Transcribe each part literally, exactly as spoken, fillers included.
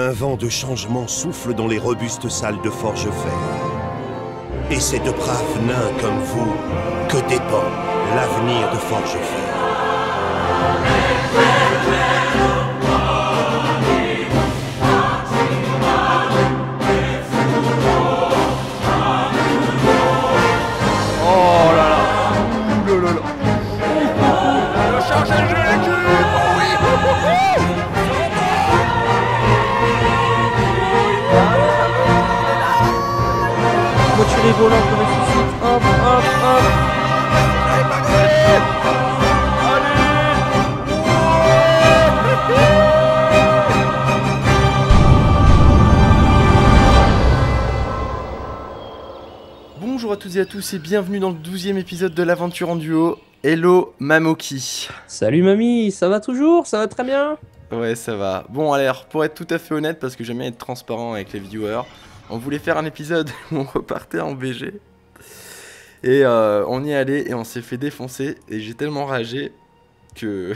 Un vent de changement souffle dans les robustes salles de forge-fer. Et c'est de braves nains comme vous que dépend l'avenir de forge-fer. Oh là là. Ouh là là là. Le chargage de l'équipe. Oh oui. Voiture volante de ressuscite. Hop, hop, hop. Allez, pas gagné. Bonjour à toutes et à tous et bienvenue dans le douzième épisode de l'aventure en duo. Hello Mamoki. Salut mamie, ça va toujours? Ça va très bien? Ouais, ça va. Bon, alors, pour être tout à fait honnête, parce que j'aime bien être transparent avec les viewers, on voulait faire un épisode où on repartait en B G. Et euh, on y est allé et on s'est fait défoncer. Et j'ai tellement ragé que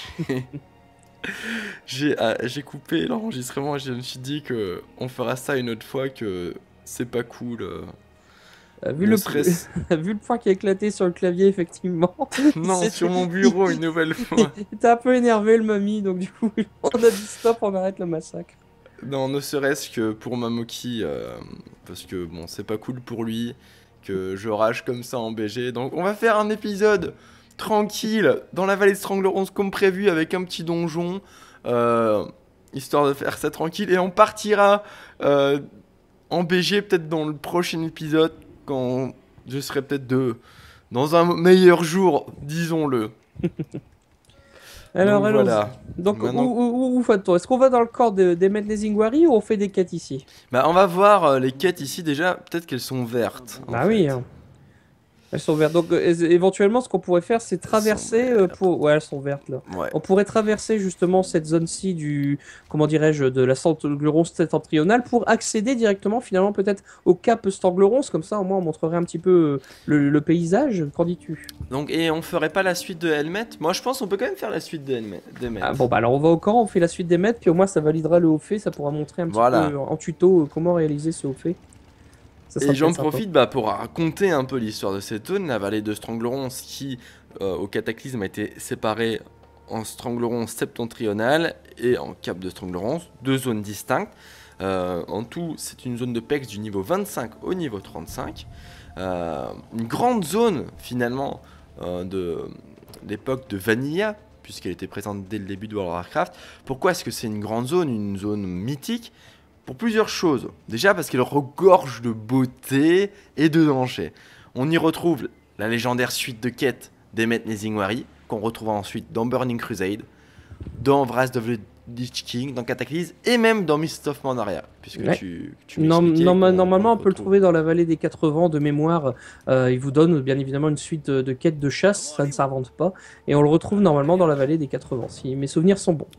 j'ai ah, j'ai coupé l'enregistrement et je me suis dit que on fera ça une autre fois, que c'est pas cool. euh. Euh, vu, Mon le stress. vu le point qui a éclaté sur le clavier, effectivement. Non, C'est- sur mon bureau une nouvelle fois. T'es un peu énervé le mamie, donc du coup, on a dit stop, on arrête le massacre. Non, ne serait-ce que pour Mamoki, euh, parce que bon, c'est pas cool pour lui que je rage comme ça en B G. Donc on va faire un épisode tranquille dans la vallée de Stranglerons comme prévu, avec un petit donjon, euh, histoire de faire ça tranquille. Et on partira euh, en B G peut-être dans le prochain épisode, quand je serai peut-être de dans un meilleur jour, disons-le. Alors, Donc, allons-y. voilà. Donc, Maintenant- où, où, où, où va-t-on? Est-ce qu'on va dans le corps de- d'Emmet Nezingwari ou on fait des quêtes ici? Bah, on va voir euh, les quêtes ici déjà. Peut-être qu'elles sont vertes. en Bah fait. oui, hein. Elles sont vertes. Donc, euh, é- éventuellement, ce qu'on pourrait faire, c'est traverser euh, vertes. pour. Ouais, elles sont vertes là. Ouais. On pourrait traverser justement cette zone-ci du, comment dirais-je, de la Stanglerons septentrionale pour accéder directement finalement peut-être au cap Stanglerons. Comme ça, au moins, on montrerait un petit peu euh, le, le paysage. Qu'en dis-tu? Donc, et on ferait pas la suite de Helmet? Moi, je pense qu'on peut quand même faire la suite de Helmet. d'Helmet. Ah, bon, bah alors on va au camp, on fait la suite des maîtres, puis au moins ça validera le haut fait. Ça pourra montrer un petit Voilà. peu euh, en tuto euh, comment réaliser ce haut fait. Ça sera Et j'en peut-être sympa. profite bah, pour raconter un peu l'histoire de cette zone, la vallée de Stranglerons, qui, euh, au Cataclysme, a été séparée en Stranglerons septentrional et en Cap de Stranglerons, deux zones distinctes. Euh, en tout, c'est une zone de P E X du niveau vingt-cinq au niveau trente-cinq. Euh, une grande zone, finalement, euh, de l'époque de Vanilla, puisqu'elle était présente dès le début de World of Warcraft. Pourquoi est-ce que c'est une grande zone, une zone mythique? Pour plusieurs choses. Déjà parce qu'elle regorge de beauté et de danger. On y retrouve la légendaire suite de quêtes d'Emmet Nezingwari, qu'on retrouvera ensuite dans Burning Crusade, dans Wrath of the Lich King, dans Cataclysme et même dans Mist of Pandaria, puisque Ouais. tu, tu Non, m'expliquais norma- qu'on- normalement, on peut le retrouve. trouver dans la vallée des quatre vents de mémoire. Euh, il vous donne bien évidemment une suite de, de quêtes de chasse, ça ne s'invente pas. Et on le retrouve normalement dans la vallée des quatre vents, si mes souvenirs sont bons.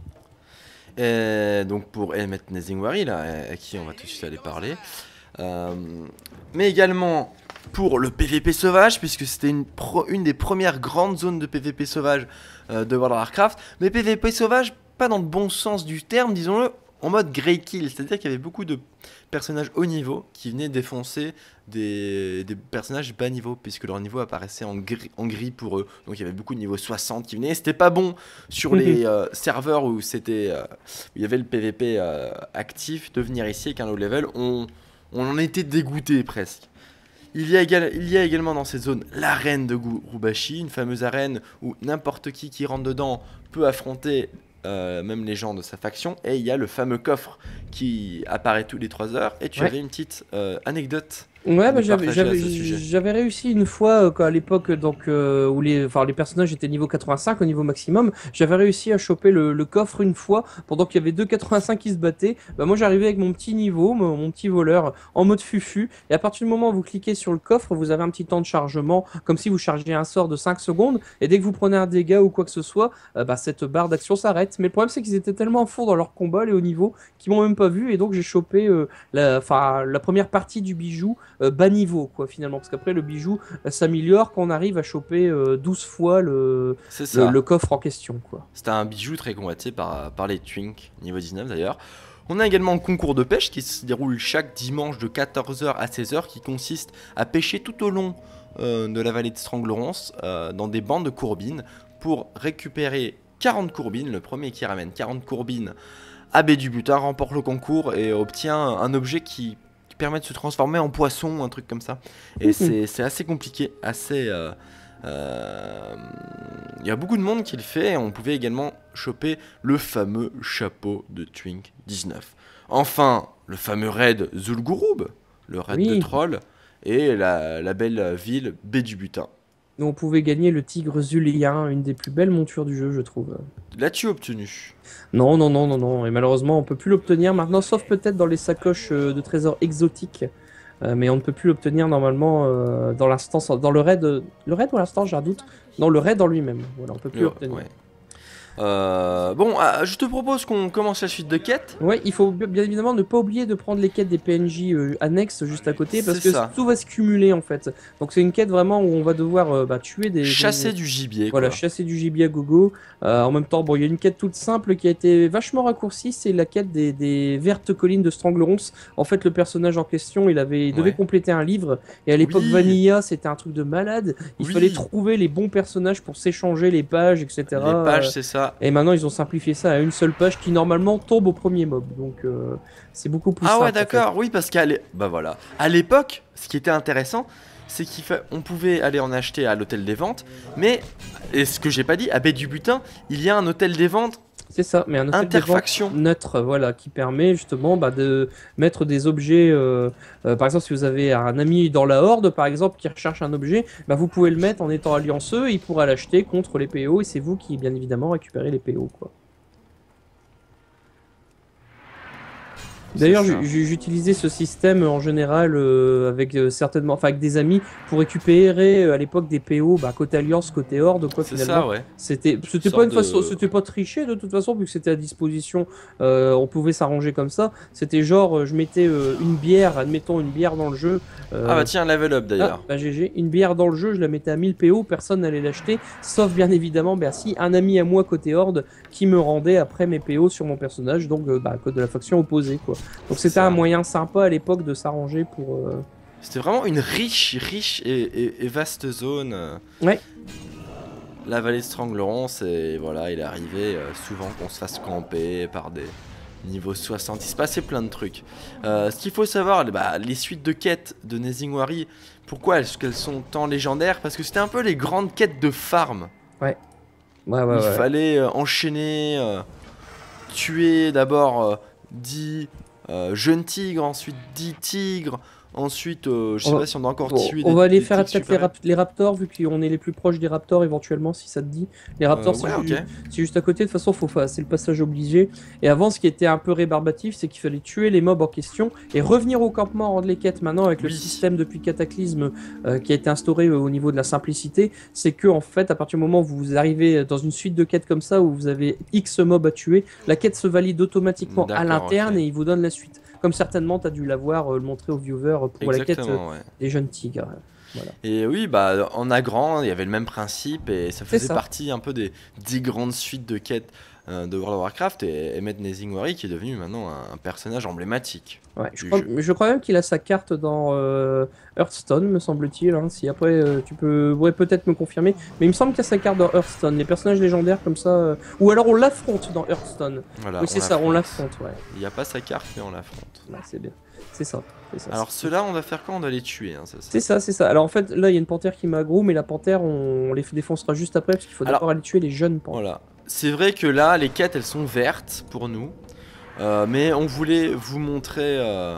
Et donc pour Emmet Nezingwari, là, à qui on va tout de suite aller parler. Euh, mais également pour le P V P sauvage, puisque c'était une, pro- une des premières grandes zones de P V P sauvage euh, de World of Warcraft. Mais P V P sauvage, pas dans le bon sens du terme, disons-le, en mode grey kill. C'est-à-dire qu'il y avait beaucoup de personnages haut niveau qui venaient défoncer des, des personnages bas niveau, puisque leur niveau apparaissait en gris, en gris pour eux. Donc il y avait beaucoup de niveau soixante qui venaient. C'était pas bon sur les euh, serveurs où c'était euh, où il y avait le P V P euh, actif. De venir ici avec un low level, on, on en était dégoûté presque. Il y, a égal- il y a également dans cette zone l'arène de Gurubashi, une fameuse arène où n'importe qui qui rentre dedans peut affronter euh, même les gens de sa faction. Et il y a le fameux coffre qui apparaît tous les trois heures. Et tu Ouais. avais une petite euh, anecdote. Ouais, à bah, nous j'avais partager à j'avais- ce sujet. j'avais réussi une fois euh, quand, à l'époque donc euh, où les, enfin, les personnages étaient niveau quatre-vingt-cinq au niveau maximum. J'avais réussi à choper le, le coffre une fois pendant qu'il y avait deux quatre-vingt-cinq qui se battaient. Bah, moi j'arrivais avec mon petit niveau, mon, mon petit voleur en mode fufu. Et à partir du moment où vous cliquez sur le coffre, vous avez un petit temps de chargement, comme si vous chargiez un sort de cinq secondes. Et dès que vous prenez un dégât ou quoi que ce soit, euh, bah, cette barre d'action s'arrête. Mais le problème c'est qu'ils étaient tellement à fond dans leur combat, les hauts niveaux, qu'ils m'ont même pas vu. Et donc j'ai chopé euh, la, enfin, la première partie du bijou euh, bas niveau, quoi, finalement, parce qu'après le bijou euh, s'améliore quand on arrive à choper euh, douze fois le, C'est le, ça. le coffre en question, quoi. C'était un bijou très convoité par, par les Twink, niveau dix-neuf d'ailleurs. On a également le concours de pêche qui se déroule chaque dimanche de quatorze heures à seize heures, qui consiste à pêcher tout au long euh, de la vallée de Stranglerons euh, dans des bandes de courbines pour récupérer quarante courbines. Le premier qui ramène quarante courbines à baie du butin remporte le concours et obtient un objet qui, qui permet de se transformer en poisson, un truc comme ça. Et mmh. c'est assez compliqué, assez... Euh, euh, il y a beaucoup de monde qui le fait. On pouvait également choper le fameux chapeau de Twink dix-neuf. Enfin, le fameux raid Zul'Gurub, le raid oui. de troll, et la, la belle ville baie du butin. On pouvait gagner le tigre zulien, une des plus belles montures du jeu, je trouve. L'as-tu obtenu? Non, non, non, non, non. Et malheureusement, on peut plus l'obtenir maintenant, sauf peut-être dans les sacoches de trésors exotiques. Euh, mais on ne peut plus l'obtenir normalement euh, dans l'instance, dans le raid. Le raid ou l'instance, j'ai un doute. Non, le raid en lui-même. Voilà, on peut plus l'obtenir. Ouais. Euh, bon, euh, je te propose qu'on commence la suite de quêtes. Ouais, il faut bien évidemment ne pas oublier de prendre les quêtes des P N J euh, annexes juste à côté parce que ça. Tout va se cumuler en fait. Donc c'est une quête vraiment où on va devoir euh, bah, tuer des... Chasser des... du gibier. Voilà, quoi. chasser du gibier à gogo. Euh, en même temps, bon, il y a une quête toute simple qui a été vachement raccourcie, c'est la quête des, des vertes collines de Stranglerons. En fait, le personnage en question, il, avait, il devait ouais. compléter un livre et à l'époque oui. Vanilla, c'était un truc de malade. Il oui. fallait trouver les bons personnages pour s'échanger les pages, et cetera. Les pages, c'est ça. Et maintenant, ils ont simplifié ça à une seule page qui normalement tombe au premier mob, donc euh, c'est beaucoup plus ah simple. Ah ouais d'accord, en fait. Oui parce qu'à bah voilà. À l'époque, ce qui était intéressant, c'est qu'on fa... pouvait aller en acheter à l'hôtel des ventes, mais, et ce que j'ai pas dit, à baie du butin, il y a un hôtel des ventes. C'est ça, mais un hôtel interfaction des ventes neutre, voilà, qui permet justement bah, de mettre des objets. Euh, euh, par exemple, si vous avez un ami dans la horde, par exemple, qui recherche un objet, bah, vous pouvez le mettre en étant allianceux, et il pourra l'acheter contre les P O, et c'est vous qui, bien évidemment, récupérez les P O, quoi. D'ailleurs, j'utilisais ce système en général euh, avec euh, certainement, enfin avec des amis pour récupérer euh, à l'époque des P O, bah, côté Alliance, côté Horde, quoi. Finalement, ouais. c'était, c'était pas une de... façon, c'était pas triché de toute façon vu que c'était à disposition. Euh, on pouvait s'arranger comme ça. C'était genre, euh, je mettais euh, une bière, admettons une bière dans le jeu. Euh... Ah bah tiens, level up d'ailleurs. Ah, bah G G, une bière dans le jeu, je la mettais à mille P O, personne n'allait l'acheter, sauf bien évidemment, bah si un ami à moi côté Horde qui me rendait après mes P O sur mon personnage, donc euh, bah côté de la faction opposée, quoi. Donc c'était un moyen sympa à l'époque de s'arranger pour... Euh... C'était vraiment une riche, riche et, et, et vaste zone. Ouais. La vallée de Stranglerons, et voilà, il est arrivé euh, souvent qu'on se fasse camper par des niveaux soixante. Il se passait plein de trucs. Euh, ce qu'il faut savoir, bah, les suites de quêtes de Nezingwari, pourquoi est-ce qu'elles sont tant légendaires? Parce que c'était un peu les grandes quêtes de farm. Ouais. Ouais, ouais, il ouais. fallait euh, enchaîner, euh, tuer d'abord euh, dix... Euh, jeune tigre, ensuite dix tigres, ensuite euh, je sais on pas va, si on a encore tué. On des, va aller des faire peut-être les, rap les raptors vu qu'on est les plus proches des raptors éventuellement si ça te dit. Les raptors euh, ouais, c'est okay. ju juste à côté, de toute façon faut c'est le passage obligé. Et avant ce qui était un peu rébarbatif c'est qu'il fallait tuer les mobs en question et revenir au campement rendre les quêtes. Maintenant avec oui. le système depuis Cataclysme euh, qui a été instauré euh, au niveau de la simplicité, c'est que en fait à partir du moment où vous arrivez dans une suite de quêtes comme ça où vous avez X mobs à tuer, la quête se valide automatiquement à l'interne okay. et il vous donne la suite. Comme certainement tu as dû l'avoir euh, le montrer aux viewers pour Exactement, la quête euh, ouais. des jeunes tigres. Voilà. Et oui, bah en Agrand, il y avait le même principe et ça faisait ça. partie un peu des dix grandes suites de quêtes euh, de World of Warcraft et Emmet Nezingwari qui est devenu maintenant un, un personnage emblématique. Ouais, je, crois, je crois même qu'il a sa carte dans euh, Hearthstone, me semble-t-il. Hein, si après euh, tu peux ouais, peut-être me confirmer, mais il me semble qu'il y a sa carte dans Hearthstone. Les personnages légendaires comme ça, euh... ou alors on l'affronte dans Hearthstone. Voilà, oui, c'est ça, on l'affronte. Ouais. Il n'y a pas sa carte, mais on l'affronte. Ouais, c'est bien. C'est ça, ça. Alors ceux-là, on va faire quoi? On va les tuer. Hein, c'est ça, c'est ça. Alors en fait, là, il y a une panthère qui m'aggro, mais la panthère, on, on les défoncera juste après parce qu'il faut d'abord aller tuer les jeunes panthères. Voilà. C'est vrai que là, les quêtes, elles sont vertes pour nous, euh, mais on voulait vous montrer, euh,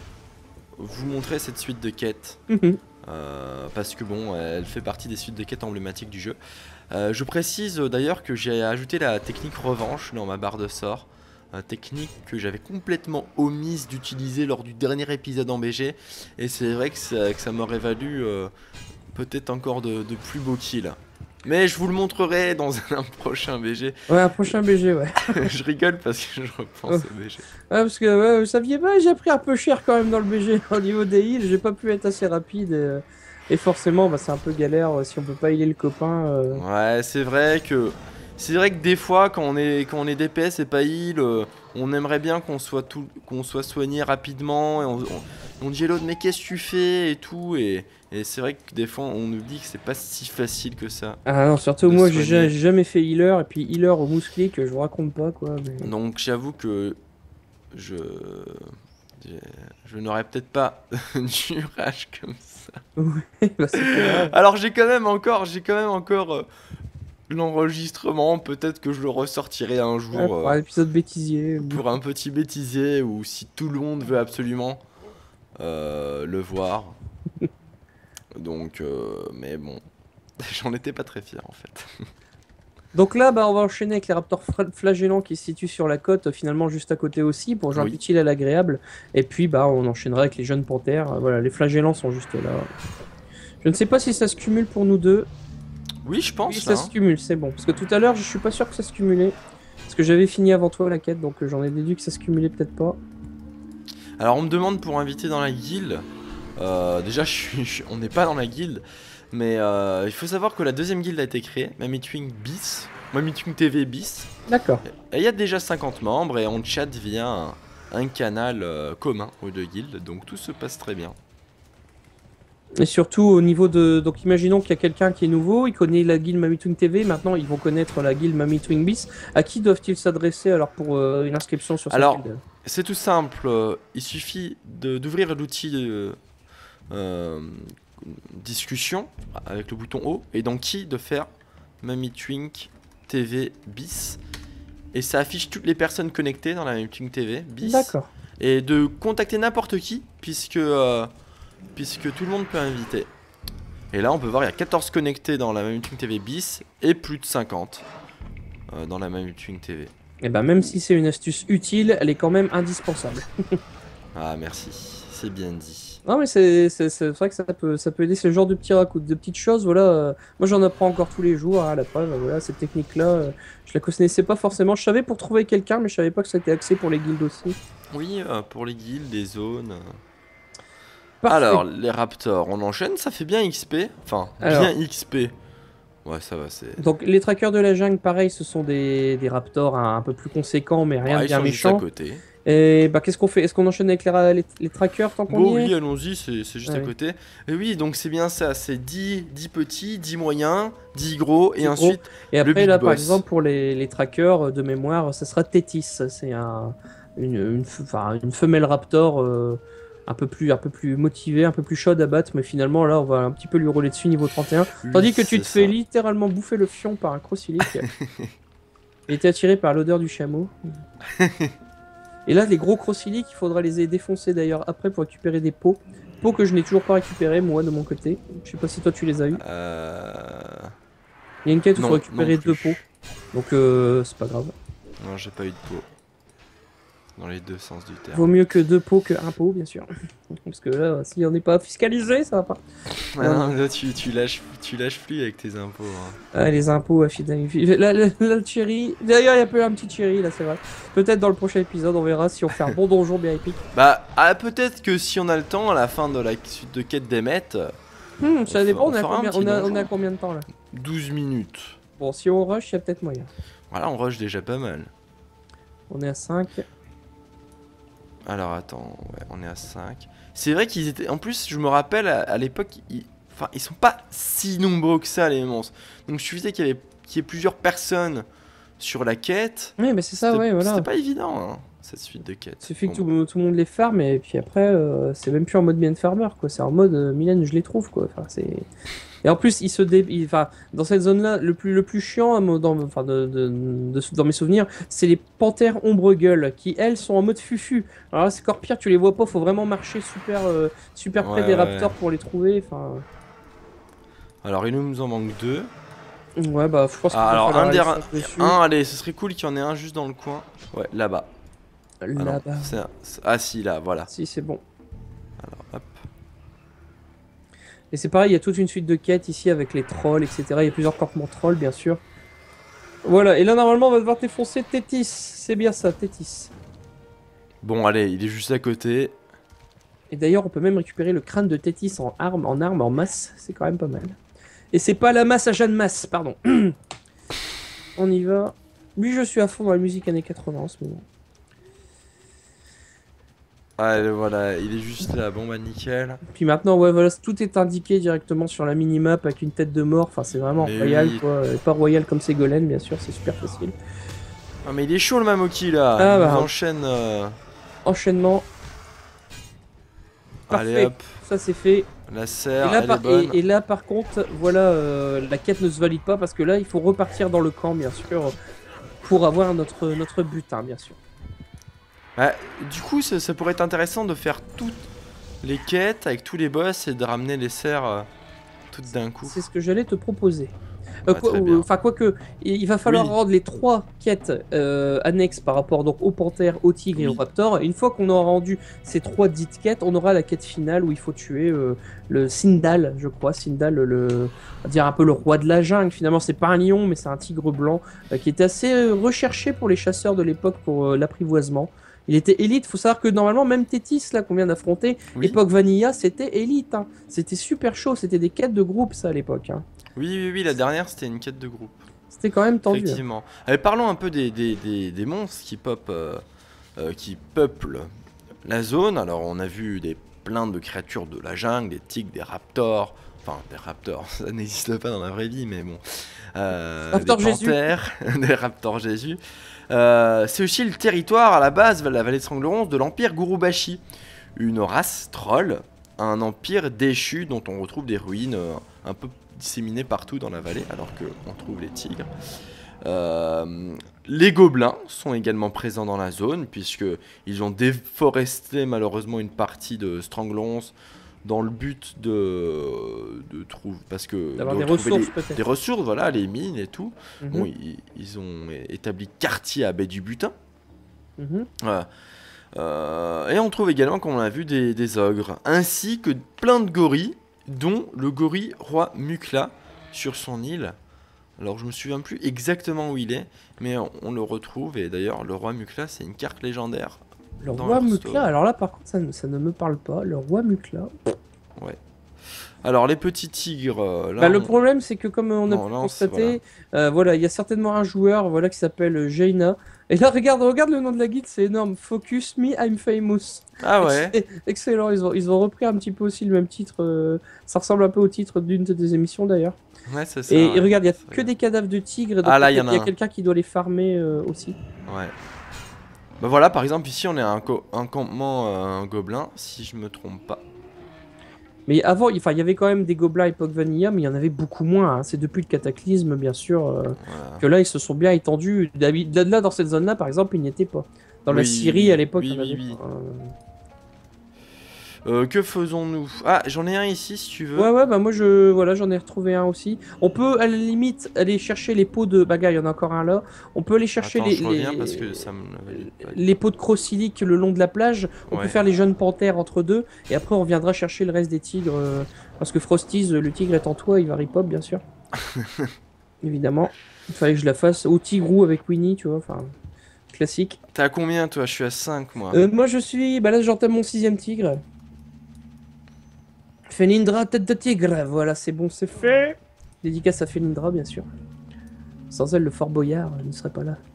vous montrer cette suite de quêtes euh, parce que bon, elle fait partie des suites de quêtes emblématiques du jeu. Euh, je précise euh, d'ailleurs que j'ai ajouté la technique revanche dans ma barre de sort. Euh, technique que j'avais complètement omise d'utiliser lors du dernier épisode en B G et c'est vrai que ça, que ça m'aurait valu euh, peut-être encore de, de plus beaux kills. Mais je vous le montrerai dans un prochain B G. Ouais, un prochain B G, ouais. Je rigole parce que je repense au B G. Ouais, parce que ouais, vous saviez pas, j'ai pris un peu cher quand même dans le B G. Au niveau des heals, j'ai pas pu être assez rapide. Et, et forcément, bah, c'est un peu galère si on peut pas healer le copain. Euh... Ouais, c'est vrai que... C'est vrai que des fois, quand on est, quand on est D P S et pas heal, euh, on aimerait bien qu'on soit tout, qu'on soit soigné rapidement. Et on, on, on dit à l'autre, mais qu'est-ce que tu fais et tout. Et, et c'est vrai que des fois, on nous dit que c'est pas si facile que ça. Ah non, surtout de moi, j'ai soigner. ja- j'ai jamais fait healer, et puis healer au mousquet que je vous raconte pas, quoi. Mais... Donc j'avoue que je, je, je n'aurais peut-être pas du rage comme ça. Ouais, bah, c'est pas grave. Alors j'ai quand même encore, j'ai quand même encore euh, l'enregistrement. Peut-être que je le ressortirai un jour Ouais, pour euh, un épisode bêtisier. pour un petit bêtisier ou si tout le monde veut absolument euh, le voir. Donc, euh, mais bon, j'en étais pas très fier en fait. Donc là, bah, on va enchaîner avec les raptors fra- flagellants qui se situent sur la côte, euh, finalement juste à côté aussi, pour jouer un Oui. petit île à l'agréable. Et puis, bah, on enchaînera avec les jeunes panthères. Euh, Voilà, les flagellants sont juste là. Je ne sais pas si ça se cumule pour nous deux. Oui, je pense. Oui, là, ça hein. se cumule, c'est bon. Parce que tout à l'heure, je suis pas sûr que ça se cumulait. Parce que j'avais fini avant toi la quête, donc euh, j'en ai déduit que ça se cumulait peut-être pas. Alors on me demande pour inviter dans la guilde. Euh, déjà, je suis, je- on n'est pas dans la guilde, mais euh, il faut savoir que la deuxième guilde a été créée, Mamitwing bis, Mamitwing T V bis. D'accord. Et il y a déjà cinquante membres et on chatte via un, un canal euh, commun aux deux guildes, donc tout se passe très bien. Et surtout au niveau de... Donc imaginons qu'il y a quelqu'un qui est nouveau, il connaît la guilde Mamitwing T V, maintenant ils vont connaître la guilde Mamitwing Bis. À qui doivent-ils s'adresser alors pour euh, une inscription sur cette Alors, guilde? C'est tout simple, euh, il suffit de- d'ouvrir l'outil de euh, discussion avec le bouton haut et dans qui de faire Mamitwing T V bis et ça affiche toutes les personnes connectées dans la Mamitwing T V bis D'accord. et de contacter n'importe qui puisque, euh, puisque tout le monde peut inviter. Et là on peut voir il y a quatorze connectés dans la Mamitwing T V bis et plus de cinquante euh, dans la Mamitwing T V. Et ben même si c'est une astuce utile, elle est quand même indispensable. Ah merci, c'est bien dit. Non mais c'est c'est- c'est vrai que ça peut, ça peut aider, c'est le genre de petits raccourcis, de petites choses, voilà. euh, moi j'en apprends encore tous les jours, hein, la preuve, voilà, cette technique-là, euh, je la connaissais pas forcément. Je savais pour trouver quelqu'un, mais je savais pas que ça était axé pour les guildes aussi. Oui, euh, pour les guildes, les zones. euh. Parfait. Alors, les raptors, on enchaîne, ça fait bien X P. Enfin, Alors. bien X P. Ouais, ça va, c'est. Donc les trackers de la jungle, pareil, ce sont des, des raptors un, un peu plus conséquents, mais rien Ah, de ils bien sont juste à méchant. côté. Et bah qu'est-ce qu'on fait? Est-ce qu'on enchaîne avec les, ra- les, les trackers tant qu'on Bon, y est? oui, allons-y, c'est c'est juste Ah à oui. côté. Et oui, donc c'est bien ça, c'est dix, dix petits, dix moyens, dix gros, et dix gros. ensuite. Et le après, big là, par boss. exemple, pour les, les trackers euh, de mémoire, ça sera Tétis. C'est un, une, une, f- enfin, une femelle raptor euh, un, peu plus, un peu plus motivée, un peu plus chaude à battre, mais finalement, là, on va un petit peu lui rouler dessus niveau trente et un. Tandis Oui, que tu c'est te fais ça. littéralement bouffer le fion par un crocilic. Il était attiré par l'odeur du chameau. Et là, les gros crocilics, il faudra les défoncer d'ailleurs après pour récupérer des pots. Pots que je n'ai toujours pas récupérés, moi, de mon côté. Je sais pas si toi tu les as eu. Euh. Il y a une quête où il Non, faut récupérer non plus. deux pots. Donc, euh, c'est pas grave. Non, j'ai pas eu de peau. Dans les deux sens du terme. Vaut mieux que deux pots que un pot, bien sûr. Parce que là, si on n'est pas fiscalisé, ça va pas. Ah non, là, tu, tu, lâches, tu lâches plus avec tes impôts. Hein. Ah, les impôts à fidélité. Là, là, là, le cherry. D'ailleurs, il y a peu un petit cherry, là, c'est vrai. Peut-être dans le prochain épisode, on verra si on fait un bon donjon bien épique. Bah, ah, peut-être que si on a le temps, à la fin de la suite de quête d'Emmet, Hmm, ça On dépend, fera- on, a on fera un combien, petit on, a, donjon. on a combien de temps là? douze minutes. Bon, si on rush, il y a peut-être moyen. Voilà, on rush déjà pas mal. On est à cinq. Alors attends, ouais, on est à cinq. C'est vrai qu'ils étaient. En plus, je me rappelle à, à l'époque, ils... Enfin, ils sont pas si nombreux que ça, les monstres. Donc, je suffisait qu'il y avait qu'il y ait plusieurs personnes sur la quête. Oui, mais c'est ça, C'était- ouais, voilà. C'était pas évident, hein, cette suite de quêtes. Il suffit Bon, que tout, tout le monde les farme et puis après, euh, c'est même plus en mode Mylène Farmer, quoi. C'est en mode euh, Mylène, je les trouve, quoi. Enfin, c'est... Et en plus, il se dé... il- enfin, dans cette zone-là, le plus, le plus chiant à mo- dans, enfin, de, de- de- dans mes souvenirs, c'est les panthères ombre-gueule qui, elles, sont en mode fufu. Alors là, c'est encore pire, tu les vois pas, faut vraiment marcher super, euh, super près Ouais, des ouais. raptors pour les trouver. Enfin, Alors, il nous en manque deux. ouais, bah, je pense qu'il Ah, va alors, falloir un aller des sur dessus. Un, allez, ce serait cool qu'il y en ait un juste dans le coin. Ouais, là-bas. Ah non, Là-bas. c'est un- c'est- ah si, là, voilà. Si, c'est bon. Alors, hop. Et c'est pareil, il y a toute une suite de quêtes ici avec les trolls, et cetera. Il y a plusieurs campements trolls, bien sûr. Voilà, et là, normalement, on va devoir défoncer Tétis. C'est bien ça, Tétis. Bon, allez, il est juste à côté. Et d'ailleurs, on peut même récupérer le crâne de Tétis en arme, en arme, en masse. C'est quand même pas mal. Et c'est pas la masse à Jeanne Masse, pardon. On y va. Lui, je suis à fond dans la musique années quatre-vingts en ce moment. Ah, le voilà, il est juste là, bon bah nickel. Puis maintenant, ouais, voilà, tout est indiqué directement sur la minimap avec une tête de mort. Enfin, c'est vraiment Mais royal, oui. quoi. Et pas royal comme Ségolène, bien sûr, c'est super facile. Ah mais il est chaud le Mamoki là, Ah, il bah. nous enchaîne. euh, Enchaînement, Allez parfait. hop, Ça c'est fait. la Et serre, là, elle par, est bonne. et, et là, par contre, voilà, euh, la quête ne se valide pas parce que là, il faut repartir dans le camp, bien sûr, pour avoir notre, notre butin, bien sûr. Ah, du coup, ça, ça pourrait être intéressant de faire toutes les quêtes avec tous les boss et de ramener les serres euh, toutes d'un coup. C'est ce que j'allais te proposer. Euh, Ouais, quoi- très ou- bien. Enfin, quoique, il il va falloir Oui. rendre les trois quêtes euh, annexes par rapport donc aux panthères, aux tigres et Oui. aux raptors. Et une fois qu'on aura rendu ces trois dites quêtes, on aura la quête finale où il faut tuer euh, le Sindal, je crois. Sindal, le, on va dire un peu le roi de la jungle. Finalement, c'est pas un lion, mais c'est un tigre blanc euh, qui était assez euh, recherché pour les chasseurs de l'époque pour euh, l'apprivoisement. Il était élite, faut savoir que normalement même Tétis là qu'on vient d'affronter, Oui. époque Vanilla, c'était élite, hein. C'était super chaud, c'était des quêtes de groupe ça à l'époque, hein. Oui, oui, oui, la dernière c'était une quête de groupe. C'était quand même tendu, hein. Effectivement. Allez, parlons un peu des, des, des, des monstres qui pop, euh, euh, qui peuplent la zone. Alors, on a vu des plein de créatures de la jungle, des tigres, des raptors. Enfin, des raptors, ça n'existe pas dans la vraie vie, mais bon. Euh, Raptor des Jésus. panthères, des raptors Jésus. Euh, C'est aussi le territoire à la base, la vallée de Sangleronce, de l'empire Gurubashi, une race troll, un empire déchu dont on retrouve des ruines euh, un peu disséminées partout dans la vallée, alors qu'on trouve les tigres. Euh, les gobelins sont également présents dans la zone, puisqu'ils ont déforesté malheureusement une partie de Stranglons dans le but de, de trouver, parce que D'avoir de des retrouver ressources les- peut-être. des ressources, voilà, les mines et tout. Mhm, Bon, ils, ils ont établi quartier à Baie du Butin. mhm. Voilà. Euh, et on trouve également, comme on l'a vu, des, des ogres, ainsi que plein de gorilles, dont le gorille roi Mukla sur son île. Alors je me souviens plus exactement où il est, mais on, on le retrouve, et d'ailleurs le roi Mukla c'est une carte légendaire. Le Dans roi leur Mukla, store. alors là par contre ça, ne- ça ne me parle pas, le roi Mukla. Alors les petits tigres, euh, là Bah, le on- problème c'est que comme on a Non, pu là, on- constater, euh, voilà, il y a certainement un joueur voilà, qui s'appelle Jaina. Et là regarde, regarde le nom de la guide, c'est énorme, Focus Me, I'm Famous. Ah ouais, Ex- Excellent, ils ont, ils ont repris un petit peu aussi le même titre, euh, ça ressemble un peu au titre d'une de des émissions d'ailleurs. ouais c'est ça. Et, ouais. et regarde, il y a C'est que vrai. des cadavres de tigres, donc Ah, là, il y peut-être en a il y a un. quelqu'un qui doit les farmer euh, aussi. Ouais. Bah voilà, par exemple ici on est à un, co- un campement euh, un gobelin, si je me trompe pas. Mais avant, il enfin, il y avait quand même des gobelins époque Vanilla, mais il y en avait beaucoup moins, hein. C'est depuis le cataclysme, bien sûr, euh, Voilà. que là, ils se sont bien étendus. D'habi- Là, là, dans cette zone-là, par exemple, ils n'y étaient pas. Dans la Oui, Syrie, oui, à l'époque, oui, il y en oui, avait oui. pas, hein. Euh, que faisons-nous? Ah, j'en ai un ici si tu veux. Ouais, ouais, bah moi, je, voilà, j'en ai retrouvé un aussi. On peut, à la limite, aller chercher les pots de... Bah, gars, il y en a encore un là. On peut aller chercher Attends, les, je reviens les... parce que ça me valide pas. les pots de crocilique le long de la plage. On Ouais. peut faire les jeunes panthères entre deux. Et après, on viendra chercher le reste des tigres. euh, Parce que Frosties, euh, le tigre est en toi, il va ripop, bien sûr. Évidemment. Il fallait que je la fasse au tigrou avec Winnie, tu vois. Enfin, classique. T'es à combien toi? Je suis à cinq moi. Euh, moi, je suis... Bah là, j'entame mon sixième tigre. Felindra, tête de tigre. Voilà, c'est bon, c'est fait. Dédicace à Felindra, bien sûr. Sans elle, le Fort Boyard euh, ne serait pas là.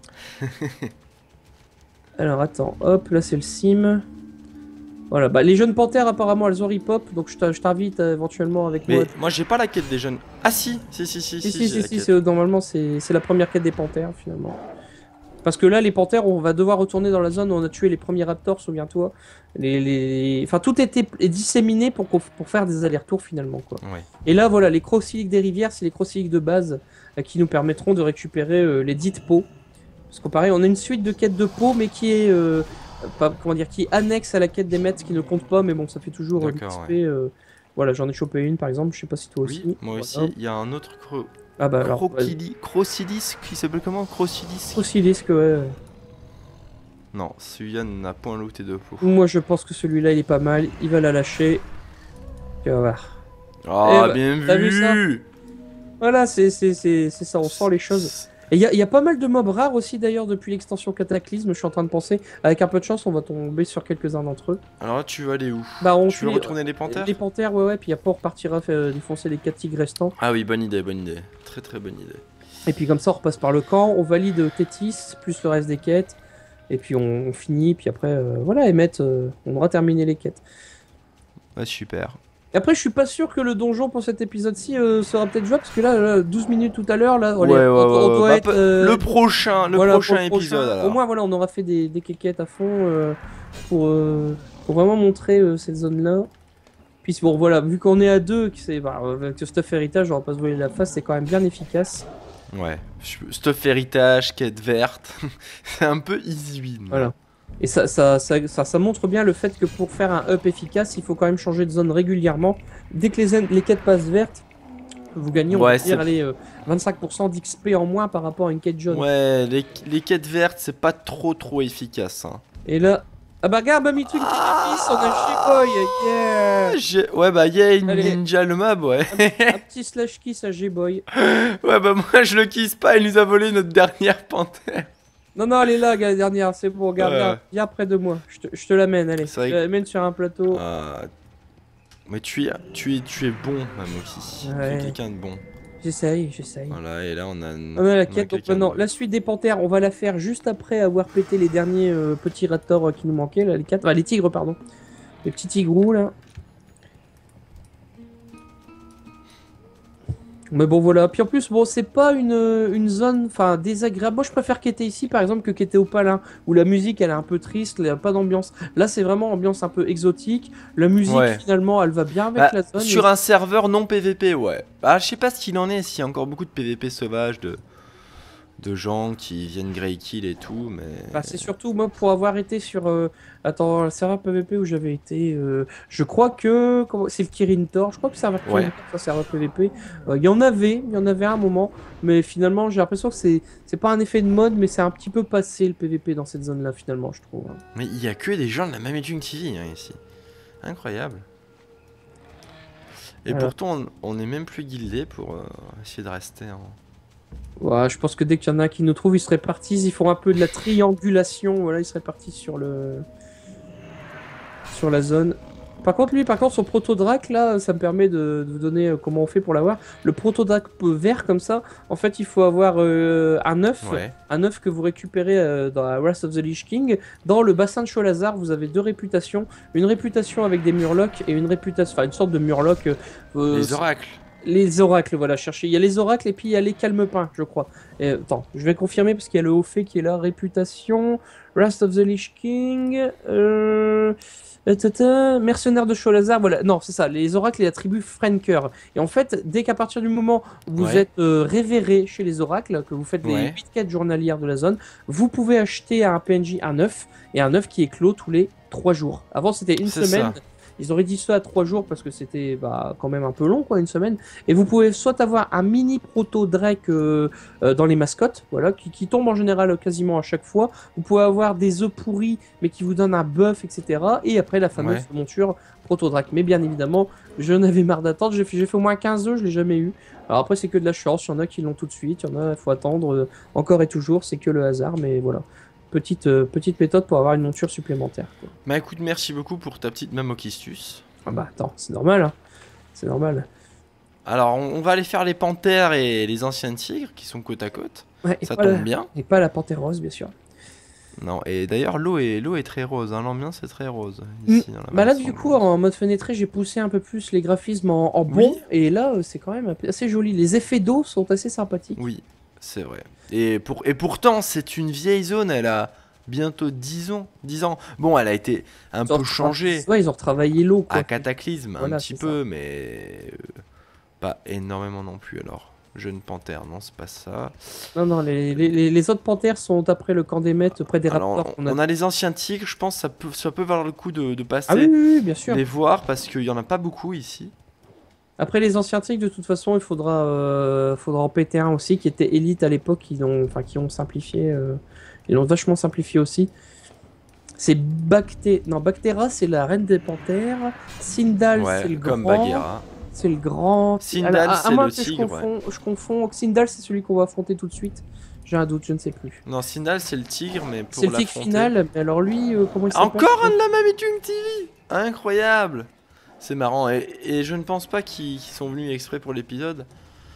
Alors, attends. Hop, là, c'est le sim. Voilà, bah les jeunes panthères, apparemment, elles ont rip-hop. Donc, je t'a- je t'invite euh, éventuellement avec Mais moi. moi j'ai pas la quête des jeunes. Ah si, si, si, si, Si, si, si, j'ai si, la si, quête. c'est- normalement, c'est c'est la première quête des panthères, finalement. Parce que là, les panthères, on va devoir retourner dans la zone où on a tué les premiers raptors, souviens-toi. Les, les... Enfin, tout était est disséminé pour, qu'on- pour faire des allers-retours, finalement, quoi. Ouais. Et là, voilà, les crociliques des rivières, c'est les crociliques de base euh, qui nous permettront de récupérer euh, les dites peaux. Parce qu'on pareil, on a une suite de quêtes de peaux, mais qui est, euh, pas, comment dire, qui est annexe à la quête des maîtres, qui ne compte pas, mais bon, ça fait toujours euh, D'accord, l'X P. euh, Voilà, j'en ai chopé une, par exemple, je sais pas si toi aussi. Oui, moi Voilà. aussi. Il y a un autre cro... Ah bah alors, ouais, Crocili... Crocilis qui s'appelle comment? Crocilis? crocilique, ouais. Non, celui-là n'a point looté de peau. Moi, je pense que celui-là, il est pas mal. Il va la lâcher. Tu vas voir. Ah, bah, bien t'as vu vu. Voilà, c'est c'est- c'est- c'est ça, on sent les choses. Et il y, a- y a pas mal de mobs rares aussi d'ailleurs depuis l'extension Cataclysme, je suis en train de penser. Avec un peu de chance, on va tomber sur quelques-uns d'entre eux. Alors là, tu vas aller où? Bah, on Tu veux tue- retourner les panthères? Les panthères, ouais, ouais, puis après on repartira faire défoncer les quatre tigres restants. Ah oui, bonne idée, bonne idée. Très très bonne idée. Et puis comme ça, on repasse par le camp, on valide Tétis, plus le reste des quêtes. Et puis on, on finit, puis après, euh, voilà, Emmett, euh, on aura terminé les quêtes. Ouais, super. Après, je suis pas sûr que le donjon pour cet épisode-ci euh, sera peut-être jouable, parce que là, là, douze minutes tout à l'heure, là, on, Ouais, est- ouais, on, on ouais, doit bah, être... pe- euh, le prochain, le voilà, pour prochain le épisode prochain. alors. Au moins, voilà, on aura fait des, des quéquettes à fond euh, pour, euh, pour vraiment montrer euh, cette zone-là. Puis bon, voilà, vu qu'on est à deux, que c'est bah, avec ce stuff héritage, on va pas se voiler la face, c'est quand même bien efficace. Ouais. Je- Stuff héritage, quête verte. C'est un peu easy win. Voilà. Et ça, ça, ça, ça, ça montre bien le fait que pour faire un up efficace, il faut quand même changer de zone régulièrement. Dès que les, zen- les quêtes passent vertes, vous gagnez, on Ouais, va dire, c'est- allez, euh, vingt-cinq pour cent d'X P en moins par rapport à une quête jaune. Ouais, les, les quêtes vertes, c'est pas trop trop efficace. Hein. Et là, ah bah regarde, Mami Twin Kiss, on a G-Boy, yeah. J'ai- Ouais, bah, yeah, une Allez. ninja le mob, ouais. Un petit slash kiss à G-Boy. Ouais, bah, moi, je le kiss pas, il nous a volé notre dernière panthère. Non, non, elle est là, la dernière, c'est bon, regarde, Ouais. viens, viens près de moi. Je te, je te l'amène, allez. C'est vrai Je que- te l'amène sur un plateau. Ah, mais tu es, tu es, tu es bon, Mamoki. Tu Ouais. es quelqu'un de bon. J'essaye, j'essaye. Voilà, et là, on a. On a la quête, donc quelqu'un de maintenant, bon. la suite des panthères, on va la faire juste après avoir pété les derniers euh, petits raptors euh, qui nous manquaient, là, les quatre, enfin, les tigres, pardon. Les petits tigrous, là. Mais bon, voilà. Puis en plus, bon, c'est pas une, une zone, enfin, désagréable. Moi, je préfère qu'était ici, par exemple, que qu'était au Palin, où la musique, elle est un peu triste, il n'y a pas d'ambiance. Là, c'est vraiment ambiance un peu exotique. La musique, Ouais. finalement, elle va bien avec Bah, la zone. sur et- un serveur non P V P, ouais. Bah, je sais pas ce qu'il en est, s'il y a encore beaucoup de P V P sauvages, de, de gens qui viennent grey kill et tout, mais. Bah, c'est surtout moi pour avoir été sur euh, attends le serveur P V P où j'avais été euh, je crois que comment- c'est le Kirin Tor, je crois que le serveur Kirin Ouais. Tor, c'est un serveur P V P. Euh, il y en avait, il y en avait un moment, mais finalement j'ai l'impression que c'est c'est pas un effet de mode, mais c'est un petit peu passé le P V P dans cette zone là finalement je trouve. Mais il y a que des gens de la Mametung T V hein, ici. Incroyable. Et Voilà. pourtant, on, on est même plus guildé pour euh, essayer de rester en. Ouais, je pense que dès qu'il y en a un qui nous trouve, ils seraient partis, ils font un peu de la triangulation, voilà, ils seraient partis sur le sur la zone. Par contre, lui, par contre, son proto-drac, là, ça me permet de, de vous donner euh, comment on fait pour l'avoir. Le proto-drac vert, comme ça, en fait, il faut avoir euh, un œuf, Ouais. un œuf que vous récupérez euh, dans la Wrath of the Lich King. Dans le bassin de Cholazar, vous avez deux réputations. Une réputation avec des murlocs et une réputation, enfin, une sorte de murloc. euh, Les oracles. les oracles, voilà, chercher. Il y a les oracles et puis il y a les calme-pins, je crois. Et, attends, je vais confirmer parce qu'il y a le haut fait qui est là. Réputation, Wrath of the Lich King, euh... tata, mercenaire de Cholazar, voilà. Non, c'est ça, les oracles et la tribu Frenker. Et en fait, dès qu'à partir du moment où vous Ouais. êtes euh, révéré chez les oracles, que vous faites les Ouais. huit quêtes journalières de la zone, vous pouvez acheter à un P N J un œuf, et un œuf qui est clos tous les trois jours. Avant, c'était une C'est semaine. ça. Ils auraient dit ça à trois jours parce que c'était bah, quand même un peu long, quoi, une semaine. Et vous pouvez soit avoir un mini proto Drake euh, euh, dans les mascottes, voilà, qui, qui tombe en général quasiment à chaque fois. Vous pouvez avoir des œufs pourris, mais qui vous donnent un buff, et cetera. Et après la fameuse Ouais. monture proto Drake. Mais bien évidemment, j'en avais marre d'attendre. J'ai fait, j'ai fait au moins quinze œufs, je l'ai jamais eu. Alors après, c'est que de la chance. Il y en a qui l'ont tout de suite, il y en a, il faut attendre euh, encore et toujours. C'est que le hasard, mais voilà. Petite, euh, petite méthode pour avoir une monture supplémentaire, quoi. Bah écoute, merci beaucoup pour ta petite Mamokistus. Ah bah attends, c'est normal, hein. C'est normal. Alors, on, on va aller faire les panthères et les anciens tigres qui sont côte à côte. Ouais, et Ça pas tombe la- bien. Et pas la panthère rose, bien sûr. Non, et d'ailleurs, l'eau est, l'eau est très rose. Hein. L'ambiance est très rose. Ici, dans la Bah là, version du coup, rose. en mode fenêtré, j'ai poussé un peu plus les graphismes en, en bon. Oui. Et là, euh, c'est quand même assez joli. Les effets d'eau sont assez sympathiques. Oui, c'est vrai. Et, pour, et pourtant, c'est une vieille zone. Elle a bientôt dix ans. dix ans. Bon, elle a été un Ils ont peu changée. Ouais, ils ont retravaillé l'eau, quoi. À Cataclysme, un Voilà, petit c'est peu, mais euh, pas énormément non plus. Alors, jeune panthère, non, c'est pas ça. Non, non, les, les, les- les autres panthères sont après le camp des Mètes, près des Alors, raptors. on, qu'on a- on a les anciens tigres, je pense que ça peut, ça peut valoir le coup de, de passer Ah oui, oui, oui, bien sûr. les voir parce qu'il y en a pas beaucoup ici. Après les anciens tigres, de toute façon, il faudra, euh, faudra en péter un aussi, qui était élite à l'époque, qui ont, enfin, qui ont simplifié. euh, ils l'ont vachement simplifié aussi. C'est Bacté... Non, Bactera, c'est la reine des panthères. Sindal, Ouais, c'est le comme grand. Bagheera. C'est le grand. Sindal, Alors, à- à c'est moins le que je tigre, confonds, je confonds. Sindal, c'est celui qu'on va affronter tout de suite. J'ai un doute, je ne sais plus. Non, Sindal, c'est le tigre, mais pour C'est le tigre l'affronter- final, mais alors lui, euh, comment il s'appelle? Encore un de la Mametung T V. Incroyable. C'est marrant, et, et je ne pense pas qu'ils qu'ils sont venus exprès pour l'épisode.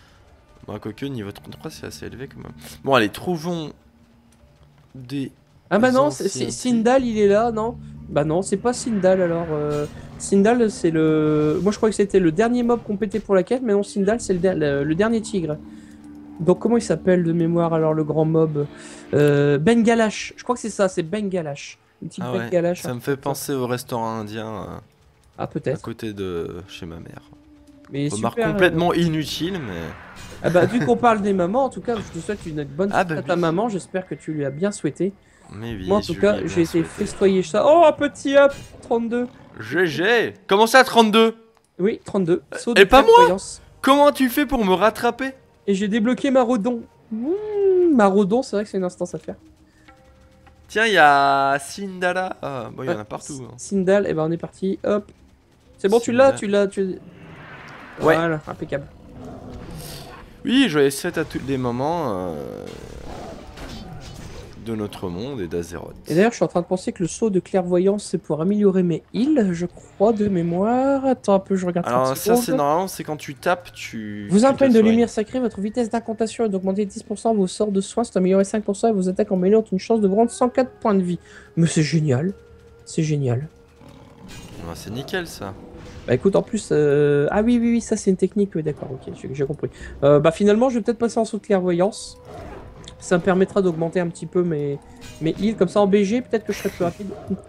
Bon, quoique, niveau trente-trois, c'est assez élevé quand même. Bon, allez, trouvons des... Ah bah Ils non, ont c'est- c'est- C N T. Sindal il est là, non? Bah non, c'est pas Sindal alors. euh, Sindal c'est le. Moi je crois que c'était le dernier mob qu'on pétait pour la quête, mais non, Sindal c'est le, der- le- le dernier tigre. Donc comment il s'appelle de mémoire alors le grand mob? euh, Bengalash, je crois que c'est ça, c'est Bengalash. Une petite Ah ouais, Bengalash. ça me fait penser au restaurant indien euh, Ah à peut-être. côté de chez ma mère. Mais Remarque super, euh, complètement inutile, mais... Ah bah vu qu'on parle des mamans, en tout cas je te souhaite une bonne Ah fête bah à ta oui. maman, j'espère que tu lui as bien souhaité. mais oui, Moi en je tout lui cas ai bien j'ai été souhaité. festoyer ça. Oh un petit up trente-deux. G G. Comment ça, trente-deux? Oui, trente-deux. Saut et de pas moi clairvoyance. Comment tu fais pour me rattraper? Et j'ai débloqué Maraudon. Mmh, Maraudon, c'est vrai que c'est une instance à faire. Tiens, il y a Sindala. Ah, bon, il y en a partout. hein. Sindal, et ben on est parti. Hop. C'est bon, tu l'as, Sindal. tu l'as, tu. Ouais. Voilà, impeccable. Oui, joyeuse fête à tous les moments euh, de notre monde et d'Azeroth. Et d'ailleurs, je suis en train de penser que le saut de clairvoyance, c'est pour améliorer mes heals, je crois, de mémoire. Attends un peu, je regarde. Alors trente ça, c'est secondes. normalement, c'est quand tu tapes, tu... Vous tu imprègne te de soignes. lumière sacrée, votre vitesse d'incantation est d'augmenter dix pour cent, vos sorts de soins sont améliorés cinq pour cent et vos attaques en mêlée ont une chance de vous rendre cent quatre points de vie. Mais c'est génial. C'est génial. Ah, c'est nickel, ça. Bah écoute, en plus... euh, Ah oui, oui, oui, ça c'est une technique, oui, d'accord, ok, j'ai j'ai compris. Euh, bah finalement, je vais peut-être passer en saut de clairvoyance. Ça me permettra d'augmenter un petit peu mes, mes heals, comme ça en B G, peut-être que je serai plus rapide.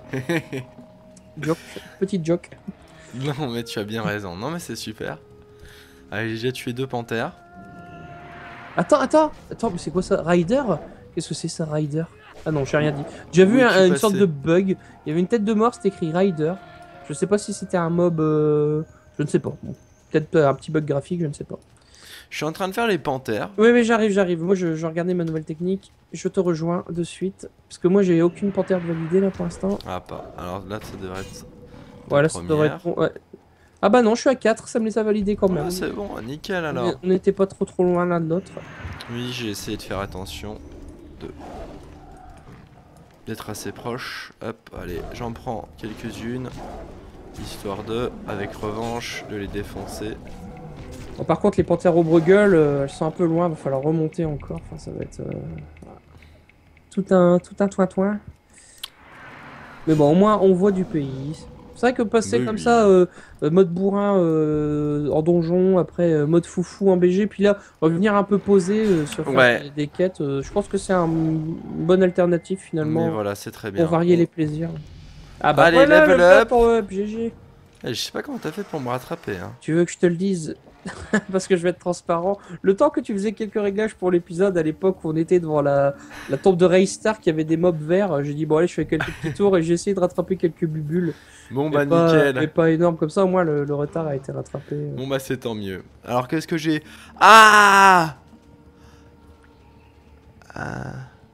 Joke, petite joke. Non, mais tu as bien raison. Non, mais c'est super. Allez, j'ai tué deux panthères. Attends, attends, attends, mais c'est quoi ça? Rider? Qu'est-ce que c'est ça, Rider? Ah non, j'ai rien dit. J'ai vu Où un- es-tu une passé sorte de bug. Il y avait une tête de mort, c'était écrit Rider. Je sais pas si c'était un mob... euh, Je ne sais pas. Bon, peut-être un petit bug graphique, je ne sais pas. Je suis en train de faire les panthères. Oui, mais j'arrive, j'arrive. Moi, je, je regardais ma nouvelle technique. Je te rejoins de suite. Parce que moi, j'ai aucune panthère de validée là pour l'instant. Ah, pas. Alors là, ça devrait être... Voilà, ça première. devrait être bon. Ouais. Ah bah non, je suis à quatre, ça me les a validés quand même. Ah, c'est bon, nickel alors. On- On n'était pas trop trop loin l'un de l'autre. Oui, j'ai essayé de faire attention. De... D'être assez proche. Hop, allez, j'en prends quelques-unes. Histoire de, avec revanche, de les défoncer. Bon, par contre, les panthères au Bruegel, euh, elles sont un peu loin, va falloir remonter encore. Enfin, ça va être euh, voilà. tout un tout un toin-toin. Mais bon, au moins, on voit du pays. C'est vrai que passer Oui, comme oui. ça, euh, euh, mode bourrin euh, en donjon, après euh, mode foufou en B G, puis là, revenir un peu posé euh, sur faire Ouais. des, des quêtes, euh, je pense que c'est un, une bonne alternative finalement Mais voilà, c'est très bien. pour varier les plaisirs. Ah bah Allez, voilà, level le up. pour up, G G. Eh, je sais pas comment t'as fait pour me rattraper. Hein. Tu veux que je te le dise? Parce que je vais être transparent. Le temps que tu faisais quelques réglages pour l'épisode, à l'époque où on était devant la, la tombe de Raystar qui avait des mobs verts, j'ai dit bon allez je fais quelques petits tours et j'ai essayé de rattraper quelques bubules. Bon Mais bah pas, nickel. mais pas énorme comme ça, au moins le, le retard a été rattrapé. Bon bah c'est tant mieux. Alors qu'est-ce que j'ai? Ah Ah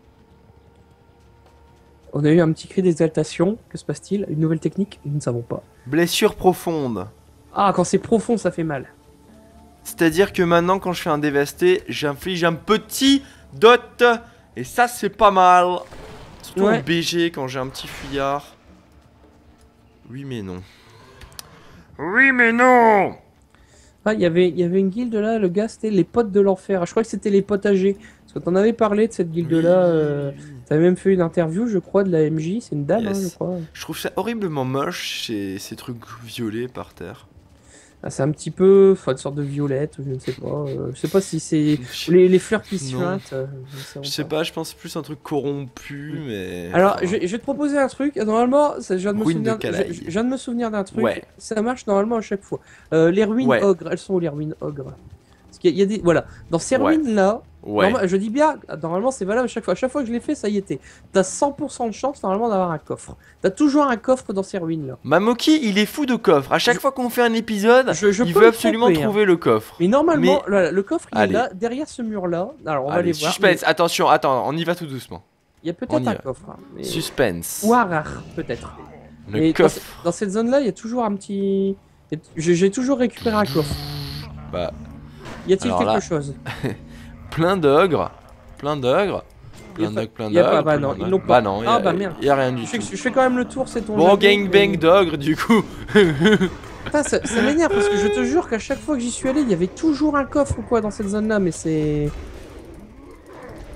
On a eu un petit cri d'exaltation, que se passe-t-il? Une nouvelle technique? Nous ne savons pas. Blessure profonde. Ah quand c'est profond ça fait mal. C'est-à-dire que maintenant quand je fais un dévasté, j'inflige un petit dot. Et ça c'est pas mal. Surtout Ouais. en B G quand j'ai un petit fuyard. Oui mais non. Oui mais non. Ah il y avait il y avait une guilde là, le gars c'était les potes de l'enfer. Je crois que c'était les potagers. Parce que t'en avais parlé de cette guilde là. Euh... T'avais même fait une interview je crois de la M J, c'est une dame Yes. hein, je crois. Je trouve ça horriblement moche, ces, ces trucs violets par terre. Ah, c'est un petit peu, enfin, une sorte de violette, je ne sais pas. euh, je sais pas si c'est Je, les, les fleurs qui Non. suintent. euh, je ne sais je sais pas. pas, je pense plus un truc corrompu, mais... Alors, enfin, je, je vais te proposer un truc. Normalement, ça, je viens de me Ruine de souvenir, Calaï. je, je viens de me souvenir d'un truc. Ouais. Ça marche normalement à chaque fois. Euh, les ruines Ouais. ogres, elles sont où les ruines ogres? Parce qu'il y, a- il y a des, voilà, dans ces Ouais. ruines là, Ouais. je dis bien, normalement c'est valable à chaque fois. À chaque fois que je l'ai fait, ça y était. T'as cent pour cent de chance normalement d'avoir un coffre. T'as toujours un coffre dans ces ruines là. Mamoki, il est fou de coffre. À chaque Je- fois qu'on fait un épisode, Je, je il peux veut me absolument tromper, hein. trouver le coffre. Mais normalement, le, le coffre il Allez. est là, derrière ce mur là. Alors on va Allez, aller voir. suspense, attention, attends, on y va tout doucement. Il y a On peut-être y un va. coffre. hein, mais- Suspense. Ou un rare, peut-être. Le Mais dans, coffre. ce- dans cette zone-là, il y a toujours un petit. J'ai j'ai toujours récupéré un coffre. Bah, Y a-t-il Alors quelque là- chose? plein d'ogres. Plein d'ogres. Y a Plein pas- d'ogres, plein y a pas- d'ogres. bah plein non, d'ogres. ils l'ont pas. Bah non, y a, Ah, bah merde. y a rien du Je fais, tout. je fais quand même le tour, c'est ton Bon, jeu, gangbang mais- d'ogres, du coup. Putain, ça, ça m'énerve parce que je te jure qu'à chaque fois que j'y suis allé, il y avait toujours un coffre ou quoi dans cette zone-là, mais c'est.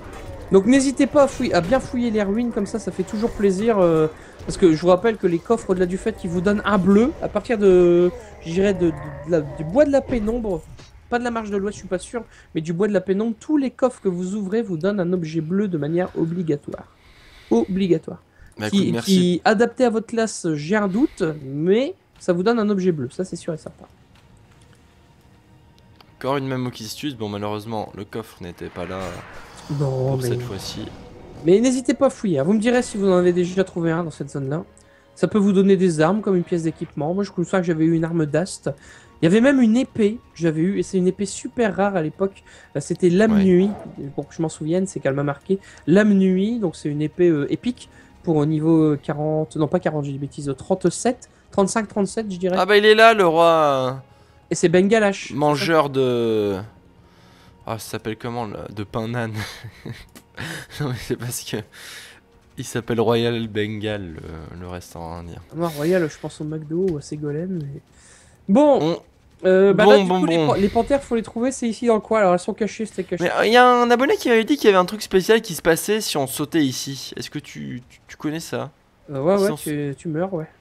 Donc n'hésitez pas à, fouiller, à bien fouiller les ruines, comme ça, ça fait toujours plaisir. Euh, parce que je vous rappelle que les coffres au-delà du fait qu'ils vous donnent un bleu, à partir de, je dirais, de, de, de la- du bois de la pénombre, pas de la marche de l'Ouest, je suis pas sûr, mais du bois de la pénombre, tous les coffres que vous ouvrez vous donnent un objet bleu de manière obligatoire. Obligatoire. Bah, qui, écoute, merci. qui, adapté à votre classe, j'ai un doute, mais ça vous donne un objet bleu, ça c'est sûr et certain. Encore une même Okistus. Bon, malheureusement, le coffre n'était pas là Non, pour mais... cette fois-ci. Mais n'hésitez pas à fouiller, hein. Vous me direz si vous en avez déjà trouvé un dans cette zone-là. Ça peut vous donner des armes comme une pièce d'équipement. Moi, je me souviens que j'avais eu une arme d'ast. Il y avait même une épée que j'avais eue, et c'est une épée super rare à l'époque. Euh, C'était Lame Ouais. Nuit. Pour que je m'en souvienne, c'est qu'elle m'a marqué. Lame Nuit, donc c'est une épée euh, épique pour au niveau quarante, non pas quarante, j'ai des bêtises, trente-sept, trente-cinq, trente-sept, je dirais. Ah bah il est là, le roi Et c'est Bengalash. euh, mangeur de... Ah, ça s'appelle comment, là? De pain nan. Non, mais c'est parce que... Il s'appelle Royal Bengal, le, le restaurant indien. Moi, Royal, je pense au McDo ou à Ségolène. Mais... Bon, On... euh, bah Bon, là, du bon, coup, les, bon. pan- les panthères, faut les trouver, c'est ici dans le coin. Alors, elles sont cachées, c'était caché. Mais il y a un abonné qui m'avait dit qu'il y avait un truc spécial qui se passait si on sautait ici. Est-ce que tu, tu, tu connais ça? Euh, ouais, ouais, Sans- tu, tu meurs, ouais.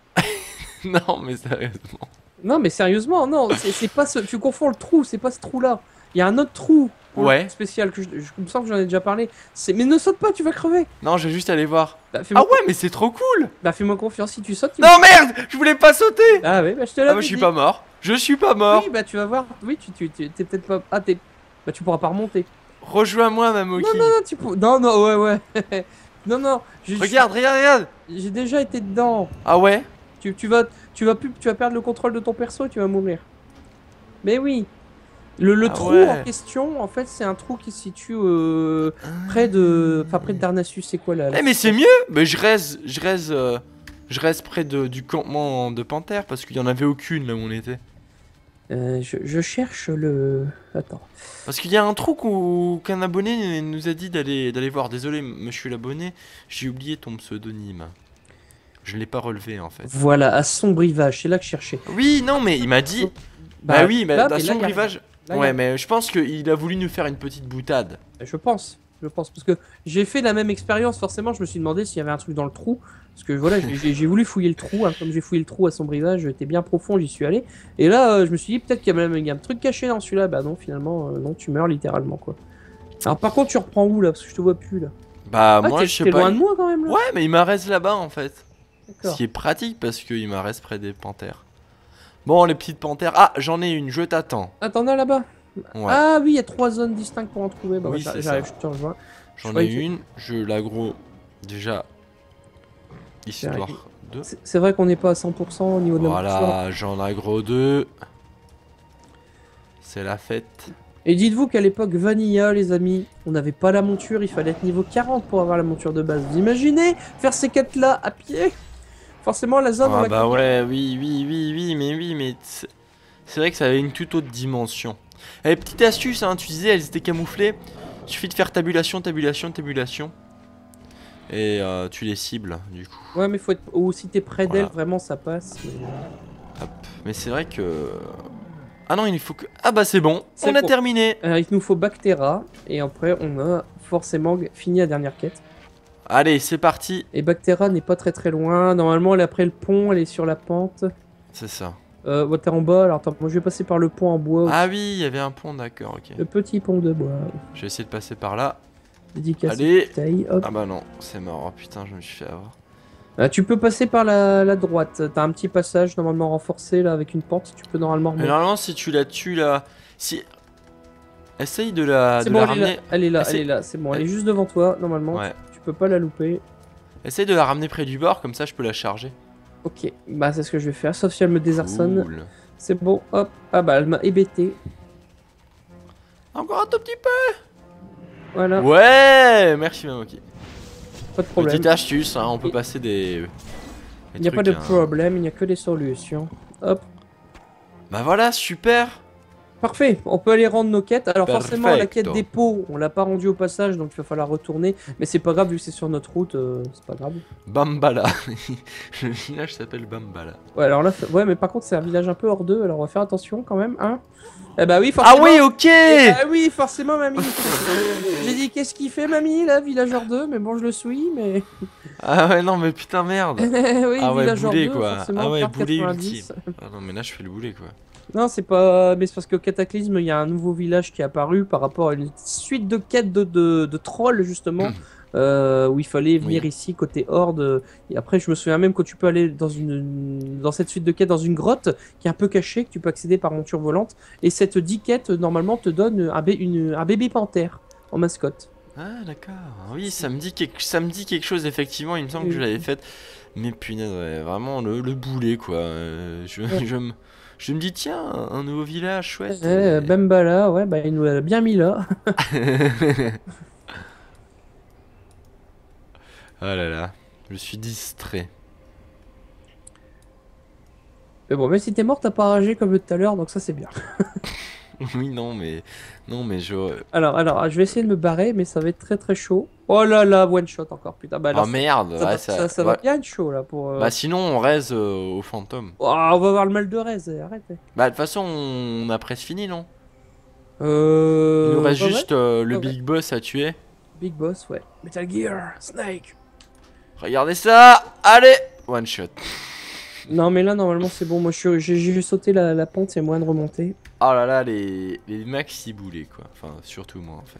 Non, mais sérieusement. Non, mais sérieusement, non, c'est c'est pas ce... Tu confonds le trou, c'est pas ce trou-là. Il y a un autre trou pour le Ouais. truc spécial que je, je me sens que j'en ai déjà parlé. C'est- Mais ne saute pas, tu vas crever. Non, je vais juste aller voir. Bah, Ah fais-moi ouais, mais c'est trop cool. bah, fais-moi confiance, si tu sautes, tu... Non, merde, je voulais pas sauter. Ah ouais, bah je te Ah, l'avais moi je suis dit. pas mort. Je suis pas mort. Oui, bah tu vas voir. Oui, tu tu- tu- t'es peut-être pas... Ah, t'es... Bah tu pourras pas remonter. Rejoins-moi, Mamoki. Non, non, non, tu peux... Non, non, ouais, ouais. Non, non, j'ai Regarde, regarde, regarde. j'ai déjà été dedans. Ah ouais. Tu, tu vas, tu, vas plus, tu vas perdre le contrôle de ton perso et tu vas mourir. Mais oui. Le, le Ah trou ouais. en question, en fait, c'est un trou qui se situe euh, près de... Enfin, près de Darnassus, c'est quoi là, là Eh mais c'est mieux. Mais je reste, je reste, euh, je reste près de, du campement de panthère parce qu'il y en avait aucune là où on était. Euh, je, je cherche le... Attends. Parce qu'il y a un trou qu'au- qu'un abonné nous a dit d'aller d'aller voir. Désolé, monsieur l'abonné, j'ai oublié ton pseudonyme. Je l'ai pas relevé en fait. Voilà, à sombre rivage, c'est là que je cherchais. Oui, non, mais il m'a dit. Bah, oui, mais là, dans mais là, son y a rivage. rien. Là, y a Ouais, rien. mais je pense qu'il a voulu nous faire une petite boutade. Je pense, je pense, parce que j'ai fait la même expérience, forcément, je me suis demandé s'il y avait un truc dans le trou, parce que voilà, j'ai- j'ai j'ai voulu fouiller le trou, hein, comme j'ai fouillé le trou à son rivage, j'étais bien profond, j'y suis allé, et là, euh, je me suis dit, peut-être qu'il y a même il y a un truc caché dans celui-là, bah non, finalement, euh, non, tu meurs littéralement, quoi. Alors par contre, tu reprends où, là, parce que je te vois plus, là. Bah, Ah, moi, t'es je sais t'es pas. loin de moi, quand même, là. Ouais, mais il m'arrête là-bas en fait. Ce D'accord. qui est pratique parce qu'il m'arrête près des panthères. Bon, les petites panthères. Ah, j'en ai une, je t'attends. Ah, t'en as là-bas. Ouais, Ah oui, il y a trois zones distinctes pour en trouver, bah Oui, ouais, c'est j'arrive, ça. je te rejoins. j'en je ai croyais que- une. Je l'agro déjà. Histoire J'arrive. de. C'est c'est vrai qu'on n'est pas à cent pour cent au niveau de la monture. Voilà, j'en agro deux. C'est la fête. Et dites-vous qu'à l'époque Vanilla, les amis, on n'avait pas la monture, il fallait être niveau quarante pour avoir la monture de base. Vous imaginez faire ces quêtes-là à pied? Forcément, la zone, on Ah la bah connaît. ouais, oui, oui, oui, oui, mais oui, mais c'est c'est vrai que ça avait une toute autre dimension. Et petite astuce, hein, tu disais, elles étaient camouflées. Il suffit de faire tabulation, tabulation, tabulation. Et euh, tu les cibles, du coup. Ouais, mais faut être. Ou si t'es près d'elle, Voilà. vraiment ça passe. mais- Hop. Mais c'est vrai que... Ah non, il faut que... Ah bah c'est bon, C'est on a bon. terminé. Euh, il nous faut Bactera, et après on a forcément fini la dernière quête. Allez, c'est parti. Et Bactera n'est pas très très loin. Normalement, elle est après le pont, elle est sur la pente. C'est ça. Euh, ouais, t'es en bas, alors attends, moi je vais passer par le pont en bois. Ah oui, il y avait un pont, d'accord, ok. Le petit pont de bois. Je vais essayer de passer par là. Dédicace. Allez. Taille, hop. Ah bah non, c'est mort. Oh putain, je me suis fait avoir. Ah, tu peux passer par la, la droite. T'as un petit passage normalement renforcé là avec une pente. Tu peux normalement Mais remonter. normalement, si tu la tues là... Si... Essaye de la, C'est de bon, la elle est là. ramener... Elle est là, Ah, elle c'est- est là. C'est bon, elle est juste devant toi normalement. Ouais. Tu peux pas la louper. Essaye de la ramener près du bord, comme ça je peux la charger. Ok, bah c'est ce que je vais faire. Sauf si elle me désarçonne. Cool. C'est bon, hop. Ah bah elle m'a hébété. Encore un tout petit peu. Voilà, Ouais, merci Mamoki. pas de problème. Petite astuce, hein, on peut Et- passer des... des Il n'y a pas trucs, de hein. problème, il n'y a que des solutions. Hop. Bah voilà, super. Parfait, on peut aller rendre nos quêtes. Alors forcément, la quête Perfecto. des pots, on l'a pas rendue au passage, donc il va falloir retourner. Mais c'est pas grave, vu que c'est sur notre route, euh, c'est pas grave. Bambala. Le village s'appelle Bambala. Ouais, alors là, c'est- ouais, mais par contre, c'est un village un peu hors d'eux, alors on va faire attention quand même, hein. Eh bah oui, Ah forcément. oui, ok. Ah oui, forcément, mamie. J'ai dit, qu'est-ce qu'il fait, mamie, là, village hors d'eux, mais bon, je le suis, mais. Ah ouais, non, mais putain, merde. oui, Ah ouais, village hors boulet d'eux, quoi. forcément, Ah ouais, carte boulet quatre-vingt-dix. ultime. Ah non, mais là, je fais le boulet quoi. Non, c'est pas. Mais c'est parce qu'au Cataclysme, il y a un nouveau village qui est apparu par rapport à une suite de quêtes de, de, de trolls, justement, euh, où il fallait venir Oui. ici côté Horde. Et après, je me souviens même que tu peux aller dans, une, dans cette suite de quêtes dans une grotte qui est un peu cachée, que tu peux accéder par monture volante. Et cette dix quêtes, normalement, te donne un, bé- une- un bébé panthère en mascotte. Ah d'accord. Oui, ça me dit quelque, ça me dit quelque chose effectivement. Il me semble que je l'avais faite. Mais punaise, ouais, vraiment le, le boulet quoi. Euh, je, Ouais. je me, je me dis tiens, un nouveau village chouette. Euh, et- Bambala, ouais, bah, il nous l'a bien mis là. Ah là là, je suis distrait. Mais bon, même si t'es mort, t'as pas ragé comme tout à l'heure, donc ça c'est bien. Oui non mais non mais je. Alors, alors, je vais essayer de me barrer, mais ça va être très très chaud. Oh là là, one shot encore, putain. Bah, là, Oh ça- merde. ça, ouais, va, ça- ça- ça ouais. va bien être chaud là pour. euh, Bah sinon on reste euh, au fantôme. Oh, on va avoir le mal de reste, arrête. Bah de toute façon on a presque fini non? Euh. Il nous reste ouais, juste euh, le ouais. big boss à tuer. ouais. Big Boss, ouais. Metal Gear, Snake. Regardez ça. Allez. One shot. Non, mais là, normalement, c'est bon. Moi, je suis- j'ai j'ai sauté la, la pente, c'est moyen de remonter. Oh là là, les, les maxi boulets quoi. Enfin, surtout moi en fait.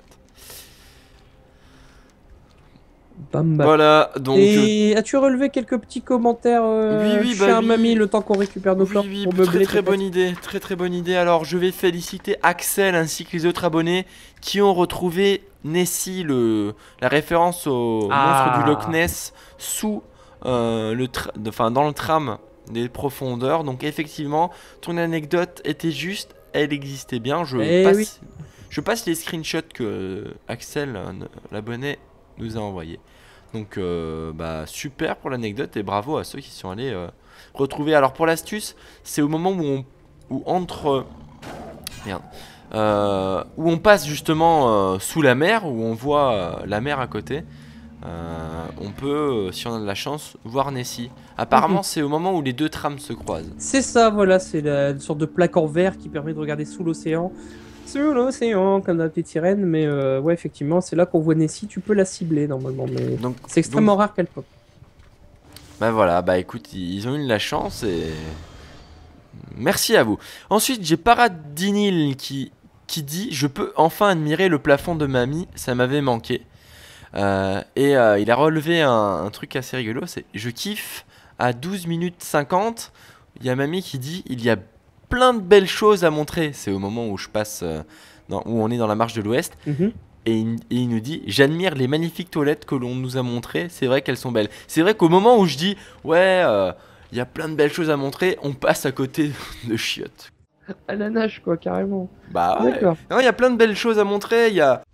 Bam, bam. Voilà, donc. euh, Et as-tu relevé quelques petits commentaires euh, Oui, oui, bah cher oui. mamie, le temps qu'on récupère nos Oui, corps oui, pour très meubler très peut-être. bonne idée, très très bonne idée. Alors je vais féliciter Axel ainsi que les autres abonnés qui ont retrouvé Nessie, le, la référence au Ah. monstre du Loch Ness sous euh, le tra- de- enfin, dans le tram des profondeurs. Donc effectivement, ton anecdote était juste, elle existait bien. Je, Eh passe, oui. je passe les screenshots que Axel, euh, l'abonné, nous a envoyés. Donc euh, bah, super pour l'anecdote et bravo à ceux qui sont allés euh, retrouver. Alors pour l'astuce, c'est au moment où on où entre merde, euh, où on passe justement euh, sous la mer, où on voit euh, la mer à côté. Euh, on peut, euh, si on a de la chance, voir Nessie. Apparemment, Mhm. c'est au moment où les deux trams se croisent. C'est ça, voilà, c'est la une sorte de plaque en verre qui permet de regarder sous l'océan. Sous l'océan, comme dans la petite sirène, mais euh, ouais, effectivement, c'est là qu'on voit Nessie, tu peux la cibler normalement, mais Donc, c'est extrêmement rare qu'elle pop. bah voilà, bah écoute, ils ont eu de la chance et merci à vous. Ensuite, j'ai Paradinil qui qui dit je peux enfin admirer le plafond de mamie, ça m'avait manqué. Euh, et euh, il a relevé un, un truc assez rigolo, c'est je kiffe à douze minutes cinquante. Il y a mamie qui dit il y a plein de belles choses à montrer. C'est au moment où je passe euh, dans- où on est dans la marche de l'Ouest. Mhm. Et il, et il nous dit j'admire les magnifiques toilettes que l'on nous a montrées, c'est vrai qu'elles sont belles. C'est vrai qu'au moment où je dis ouais euh, il y a plein de belles choses à montrer, on passe à côté de chiottes. À la nage, quoi, carrément. Bah ouais. D'accord. Non, il y a plein de belles choses à montrer, il y a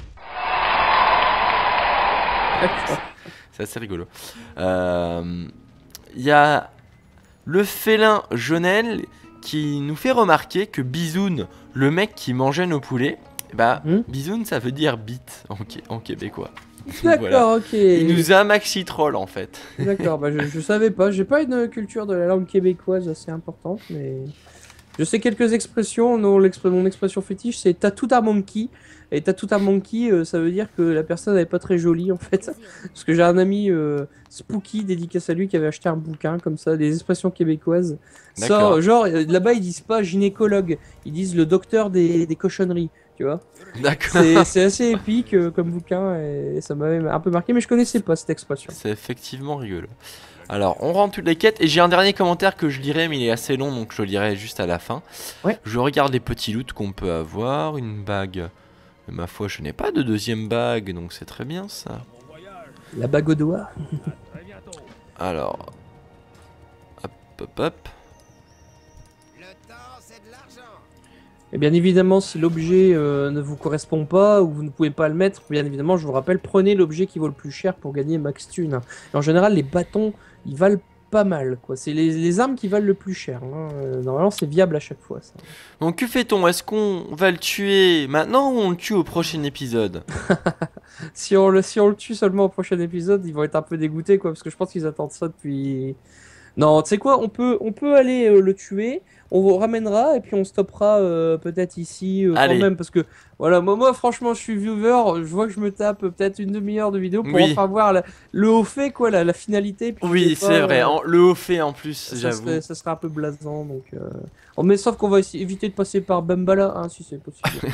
c'est assez rigolo. Euh, Il y a le félin Jonel qui nous fait remarquer que Bisoun, le mec qui mangeait nos poulets, bah Hmm. Bisoun ça veut dire bite en, qué- en québécois. D'accord, Voilà. ok. Il nous a maxi troll en fait. D'accord, bah je, je savais pas, j'ai pas une culture de la langue québécoise assez importante, mais je sais quelques expressions. Non, l'expr- mon expression fétiche c'est tattoo à monkey. Et tattoo à monkey, euh, ça veut dire que la personne n'est pas très jolie en fait. Parce que j'ai un ami euh, Spooky, dédicace à lui, qui avait acheté un bouquin comme ça, des expressions québécoises. Ça, D'accord. genre, euh, là-bas ils disent pas gynécologue, ils disent le docteur des, des cochonneries, tu vois. D'accord. C'est c'est assez épique euh, comme bouquin et ça m'avait un peu marqué, mais je connaissais pas cette expression. C'est effectivement rigolo. Alors, on rentre toutes les quêtes et j'ai un dernier commentaire que je lirai, mais il est assez long donc je le lirai juste à la fin. Ouais. Je regarde les petits loots qu'on peut avoir. Une bague. Mais ma foi, je n'ai pas de deuxième bague donc c'est très bien ça. La bague au doigt. Alors. Hop, hop, hop. Et bien évidemment, si l'objet euh, ne vous correspond pas ou vous ne pouvez pas le mettre, bien évidemment, je vous rappelle, prenez l'objet qui vaut le plus cher pour gagner max thune. Et en général, les bâtons, ils valent pas mal, quoi. C'est les, les armes qui valent le plus cher. Hein. Euh, Normalement, c'est viable à chaque fois, ça. Donc que fait-on? Est-ce qu'on va le tuer maintenant ou on le tue au prochain épisode? Si on, le, si on le tue seulement au prochain épisode, ils vont être un peu dégoûtés, quoi, parce que je pense qu'ils attendent ça depuis... Non, tu sais quoi, on peut, on peut aller euh, le tuer, on vous ramènera, et puis on stoppera euh, peut-être ici, euh, quand Allez. même, parce que, voilà, moi, moi, franchement, je suis viewer, je vois que je me tape euh, peut-être une demi-heure de vidéo pour Oui. enfin voir la- le haut fait, quoi, la, la finalité. Puis Oui, des fois, c'est vrai. euh, En- le haut fait en plus, ça j'avoue. serait, ça serait un peu blasant, donc... Euh... oh, mais sauf qu'on va essayer- éviter de passer par Bambala, hein, si c'est possible.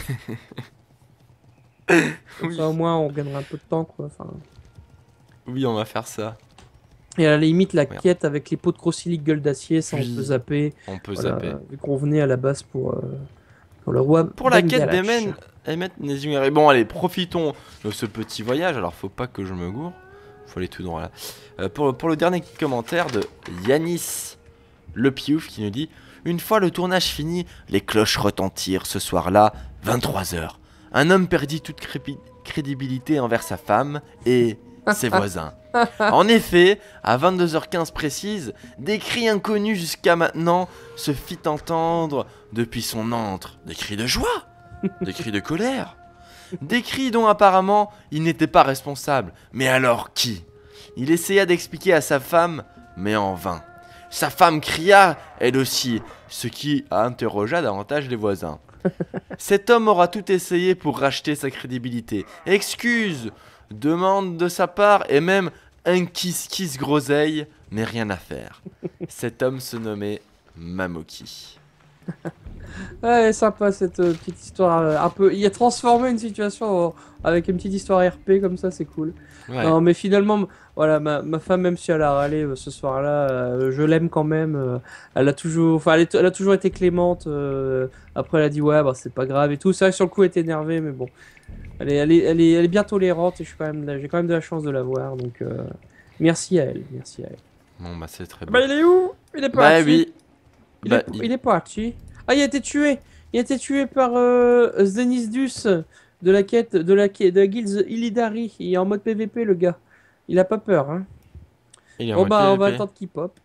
Comme Oui. ça, au moins, on gagnera un peu de temps, quoi, enfin... Oui, on va faire ça. Et à la limite, la Merde. quête avec les pots de crocilic gueule d'acier, ça Oui. on peut zapper. On peut Voilà, zapper. vu qu'on venait à la base pour, euh, pour le roi. Pour la quête Bengalash. d'Emen, Emmet Nezungari. Bon, allez, profitons de ce petit voyage. Alors, faut pas que je me gourre. Faut aller tout droit là. Euh, pour, pour le dernier commentaire de Yanis Le Piouf qui nous dit: une fois le tournage fini, les cloches retentirent ce soir-là, vingt-trois heures. Un homme perdit toute crépi- crédibilité envers sa femme et ses voisins. En effet, à vingt-deux heures quinze précises, des cris inconnus jusqu'à maintenant se fit entendre depuis son antre. Des cris de joie, des cris de colère, des cris dont apparemment il n'était pas responsable. Mais alors qui? Il essaya d'expliquer à sa femme, mais en vain. Sa femme cria, elle aussi, ce qui interrogea davantage les voisins. Cet homme aura tout essayé pour racheter sa crédibilité. Excuse, demande de sa part et même un kiss-kiss groseille, mais rien à faire. Cet homme se nommait Mamoki. Ouais, sympa cette euh, petite histoire. euh, un peu... Il a transformé une situation en- avec une petite histoire R P comme ça, c'est cool. Ouais. Non, mais finalement, m- voilà, ma, ma femme, même si elle a râlé euh, ce soir-là, euh, je l'aime quand même. euh, elle a toujours, enfin, elle, est- elle a toujours été clémente. euh, après, elle a dit ouais, bah c'est pas grave et tout. C'est vrai que sur le coup, elle était énervée, mais bon, elle est, elle est, elle est, elle est bien tolérante et je suis quand même, j'ai quand même de la chance de la voir. Donc, euh, merci à elle, merci à elle. Bon, bah c'est très bien. Bah, il est où? Il est Bah parti. oui. Il, Bah, est, il- il est parti. Ah, il a été tué. Il a été tué par euh, Zenisdus de la quête de la, quai- de la guilde Illidari. Il est en mode P V P, le gars. Il a pas peur, hein. il est en Bon mode bah, on va P V P. attendre qu'il pop.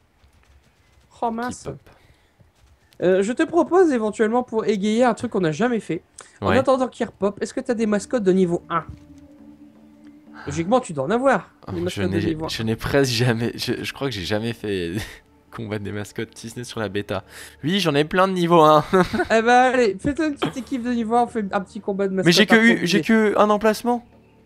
Oh mince. Qui pop. Euh, je te propose éventuellement pour égayer un truc qu'on n'a jamais fait. En Ouais. attendant qu'il repop, est-ce que tu as des mascottes de niveau un? Logiquement, tu dois en avoir. Oh, des je mascottes de n'ai niveau un. je n'ai presque jamais. Je, je crois que j'ai jamais fait combat des mascottes, si ce n'est sur la bêta. Oui, j'en ai plein de niveau un. Eh bah, allez, fais-toi une petite équipe de niveau un, on fait un petit combat de mascottes. Mais j'ai que eu, improvisé. j'ai que un emplacement.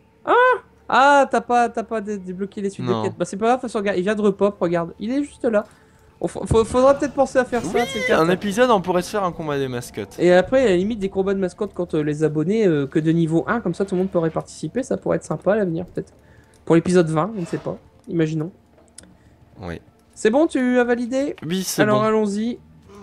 Ah, t'as pas, t'as pas dé- débloqué les suites Non. de quêtes. Bah c'est pas grave, de toute façon, regarde, il vient de repop, regarde. Il est juste là. On f- faut- faudra peut-être penser à faire ça, c'est Un épisode, on pourrait se faire un combat des mascottes. Et après, à la limite, des combats de mascottes quand euh, les abonnés euh, que de niveau un, comme ça tout le monde pourrait participer, ça pourrait être sympa à l'avenir peut-être. Pour l'épisode vingt, on ne sait pas. Imaginons. Oui. C'est bon, tu as validé? Oui, c'est Alors bon. allons-y.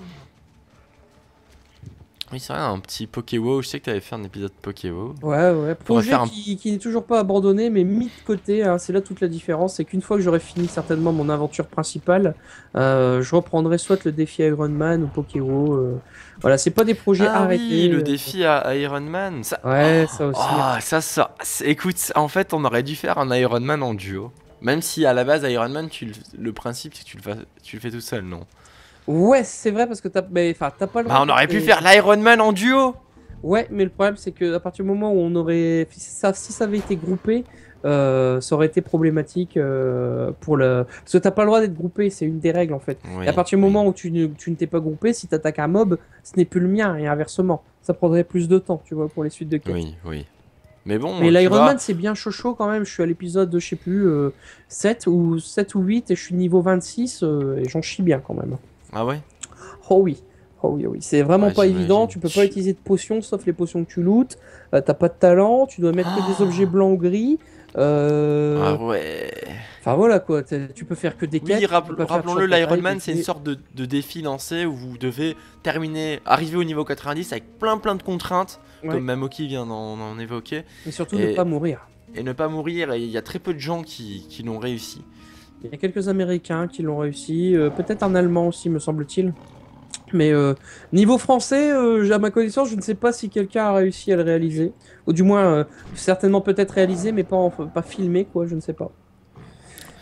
Oui, c'est vrai, un petit Pokéwo. Je sais que t'avais fait un épisode Pokéwo. Ouais, ouais. Projet faire un- qui, qui n'est toujours pas abandonné, mais mis de côté. Hein, c'est là toute la différence. C'est qu'une fois que j'aurai fini certainement mon aventure principale, euh, je reprendrai soit le défi Iron Man ou Pokéwo. euh. Voilà, c'est pas des projets Ah arrêtés. oui, le euh. défi à à Iron Man. Ça... Ouais, ça aussi. Ah, ça, ça. c'est- Écoute, en fait, on aurait dû faire un Iron Man en duo. Même si à la base, Iron Man, tu le... le principe, c'est que tu le, fas- tu le fais tout seul, non? Ouais, c'est vrai parce que t'as mais, enfin, t'as pas le Bah, droit on de- aurait pu faire l'Iron Man en duo. Ouais, mais le problème c'est que à partir du moment où on aurait si ça, si ça avait été groupé, euh, ça aurait été problématique euh, pour le parce que t'as pas le droit d'être groupé, c'est une des règles en fait. Oui, Et à partir du oui. moment où tu ne, tu ne t'es pas groupé, si t'attaques un mob, ce n'est plus le mien et inversement. Ça prendrait plus de temps, tu vois, pour les suites de quêtes. Oui, oui. Mais bon, Mais tu l'Iron vois, Man c'est bien chaud chaud quand même, je suis à l'épisode je sais plus euh, sept ou sept ou huit et je suis niveau vingt-six euh, et j'en chie bien quand même. Ah ouais? Oh oui, oh oui, oh oui. C'est vraiment Ouais, pas j'imagine. évident. Tu peux pas utiliser de potions sauf les potions que tu lootes. Euh, T'as pas de talent. Tu dois mettre que des Oh. objets blancs ou gris. Euh, Ah ouais. Enfin voilà quoi. t'es- Tu peux faire que des quêtes. Oui, tu rapp- peux pas faire de rappelons-le, short l'Iron bataille, Man, des- c'est une sorte de, de défi lancé où vous devez terminer, arriver au niveau quatre-vingt-dix avec plein plein de contraintes, Ouais. comme Mamoki vient d'en d'en évoquer, Mais surtout Et- ne pas mourir. et ne pas mourir. Et il y a très peu de gens qui, qui l'ont réussi. Il y a quelques Américains qui l'ont réussi. euh, Peut-être un Allemand aussi, me semble-t-il. Mais euh, niveau français, euh, à ma connaissance, je ne sais pas si quelqu'un a réussi à le réaliser. Ou du moins, euh, certainement peut-être réalisé, mais pas, en- pas filmé, quoi, je ne sais pas.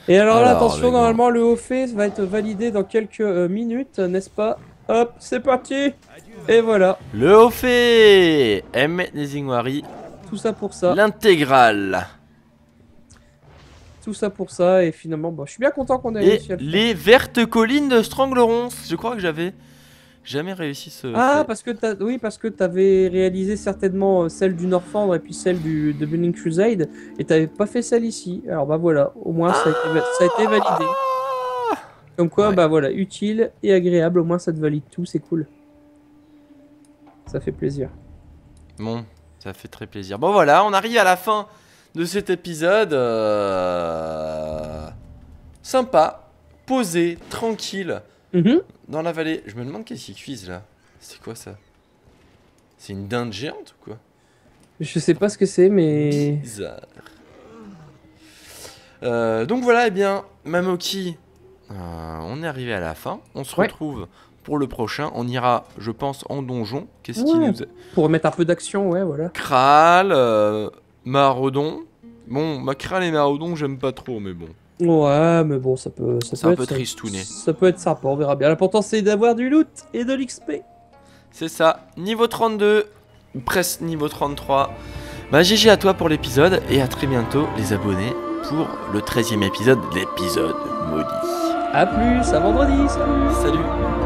Et alors, là, Alors, attention, les gars. normalement le haut fait va être validé dans quelques euh, minutes, n'est-ce pas? Hop, c'est parti. Et voilà, Le haut fait Emmett Nezingwari, tout ça pour ça. l'intégrale. Tout ça pour ça, et finalement, bon, je suis bien content qu'on ait Et réussi à le faire. les vertes collines de Stranglerons. Je crois que j'avais jamais réussi ce. Ah, fait. parce que t'as, oui, parce que t'avais réalisé certainement euh, celle du Northrend et puis celle du de Burning Crusade, et t'avais pas fait celle ici. Alors bah voilà, au moins ça a été, va- ça a été validé. Comme quoi, Ouais. bah voilà, utile et agréable, au moins ça te valide tout, c'est cool. Ça fait plaisir. Bon, ça fait très plaisir. Bon voilà, on arrive à la fin de cet épisode. euh, Sympa, posé, tranquille, Mhm. dans la vallée. Je me demande qu'est-ce qu'ils cuisent là. C'est quoi ça? C'est une dinde géante ou quoi? Je sais pas ce que c'est, mais Bizarre. Euh, donc voilà, eh bien, Mamoki, euh, on est arrivé à la fin. On se Ouais. retrouve pour le prochain. On ira, je pense, en donjon. Qu'est-ce qui Ouais. nous a... pour mettre un peu d'action, ouais, voilà. Kral, euh, Maraudon. Bon, ma Kral et Maraudon, j'aime pas trop, mais bon. Ouais, mais bon, ça peut, ça C'est peut un être peu ça- tristouné. Ça peut être sympa, on verra bien. L'important c'est d'avoir du loot et de l'X P. C'est ça, niveau trente-deux, ou presque niveau trente-trois. Bah G G à toi pour l'épisode, et à très bientôt les abonnés pour le treizième épisode, l'épisode maudit. A plus, à vendredi, salut. Salut.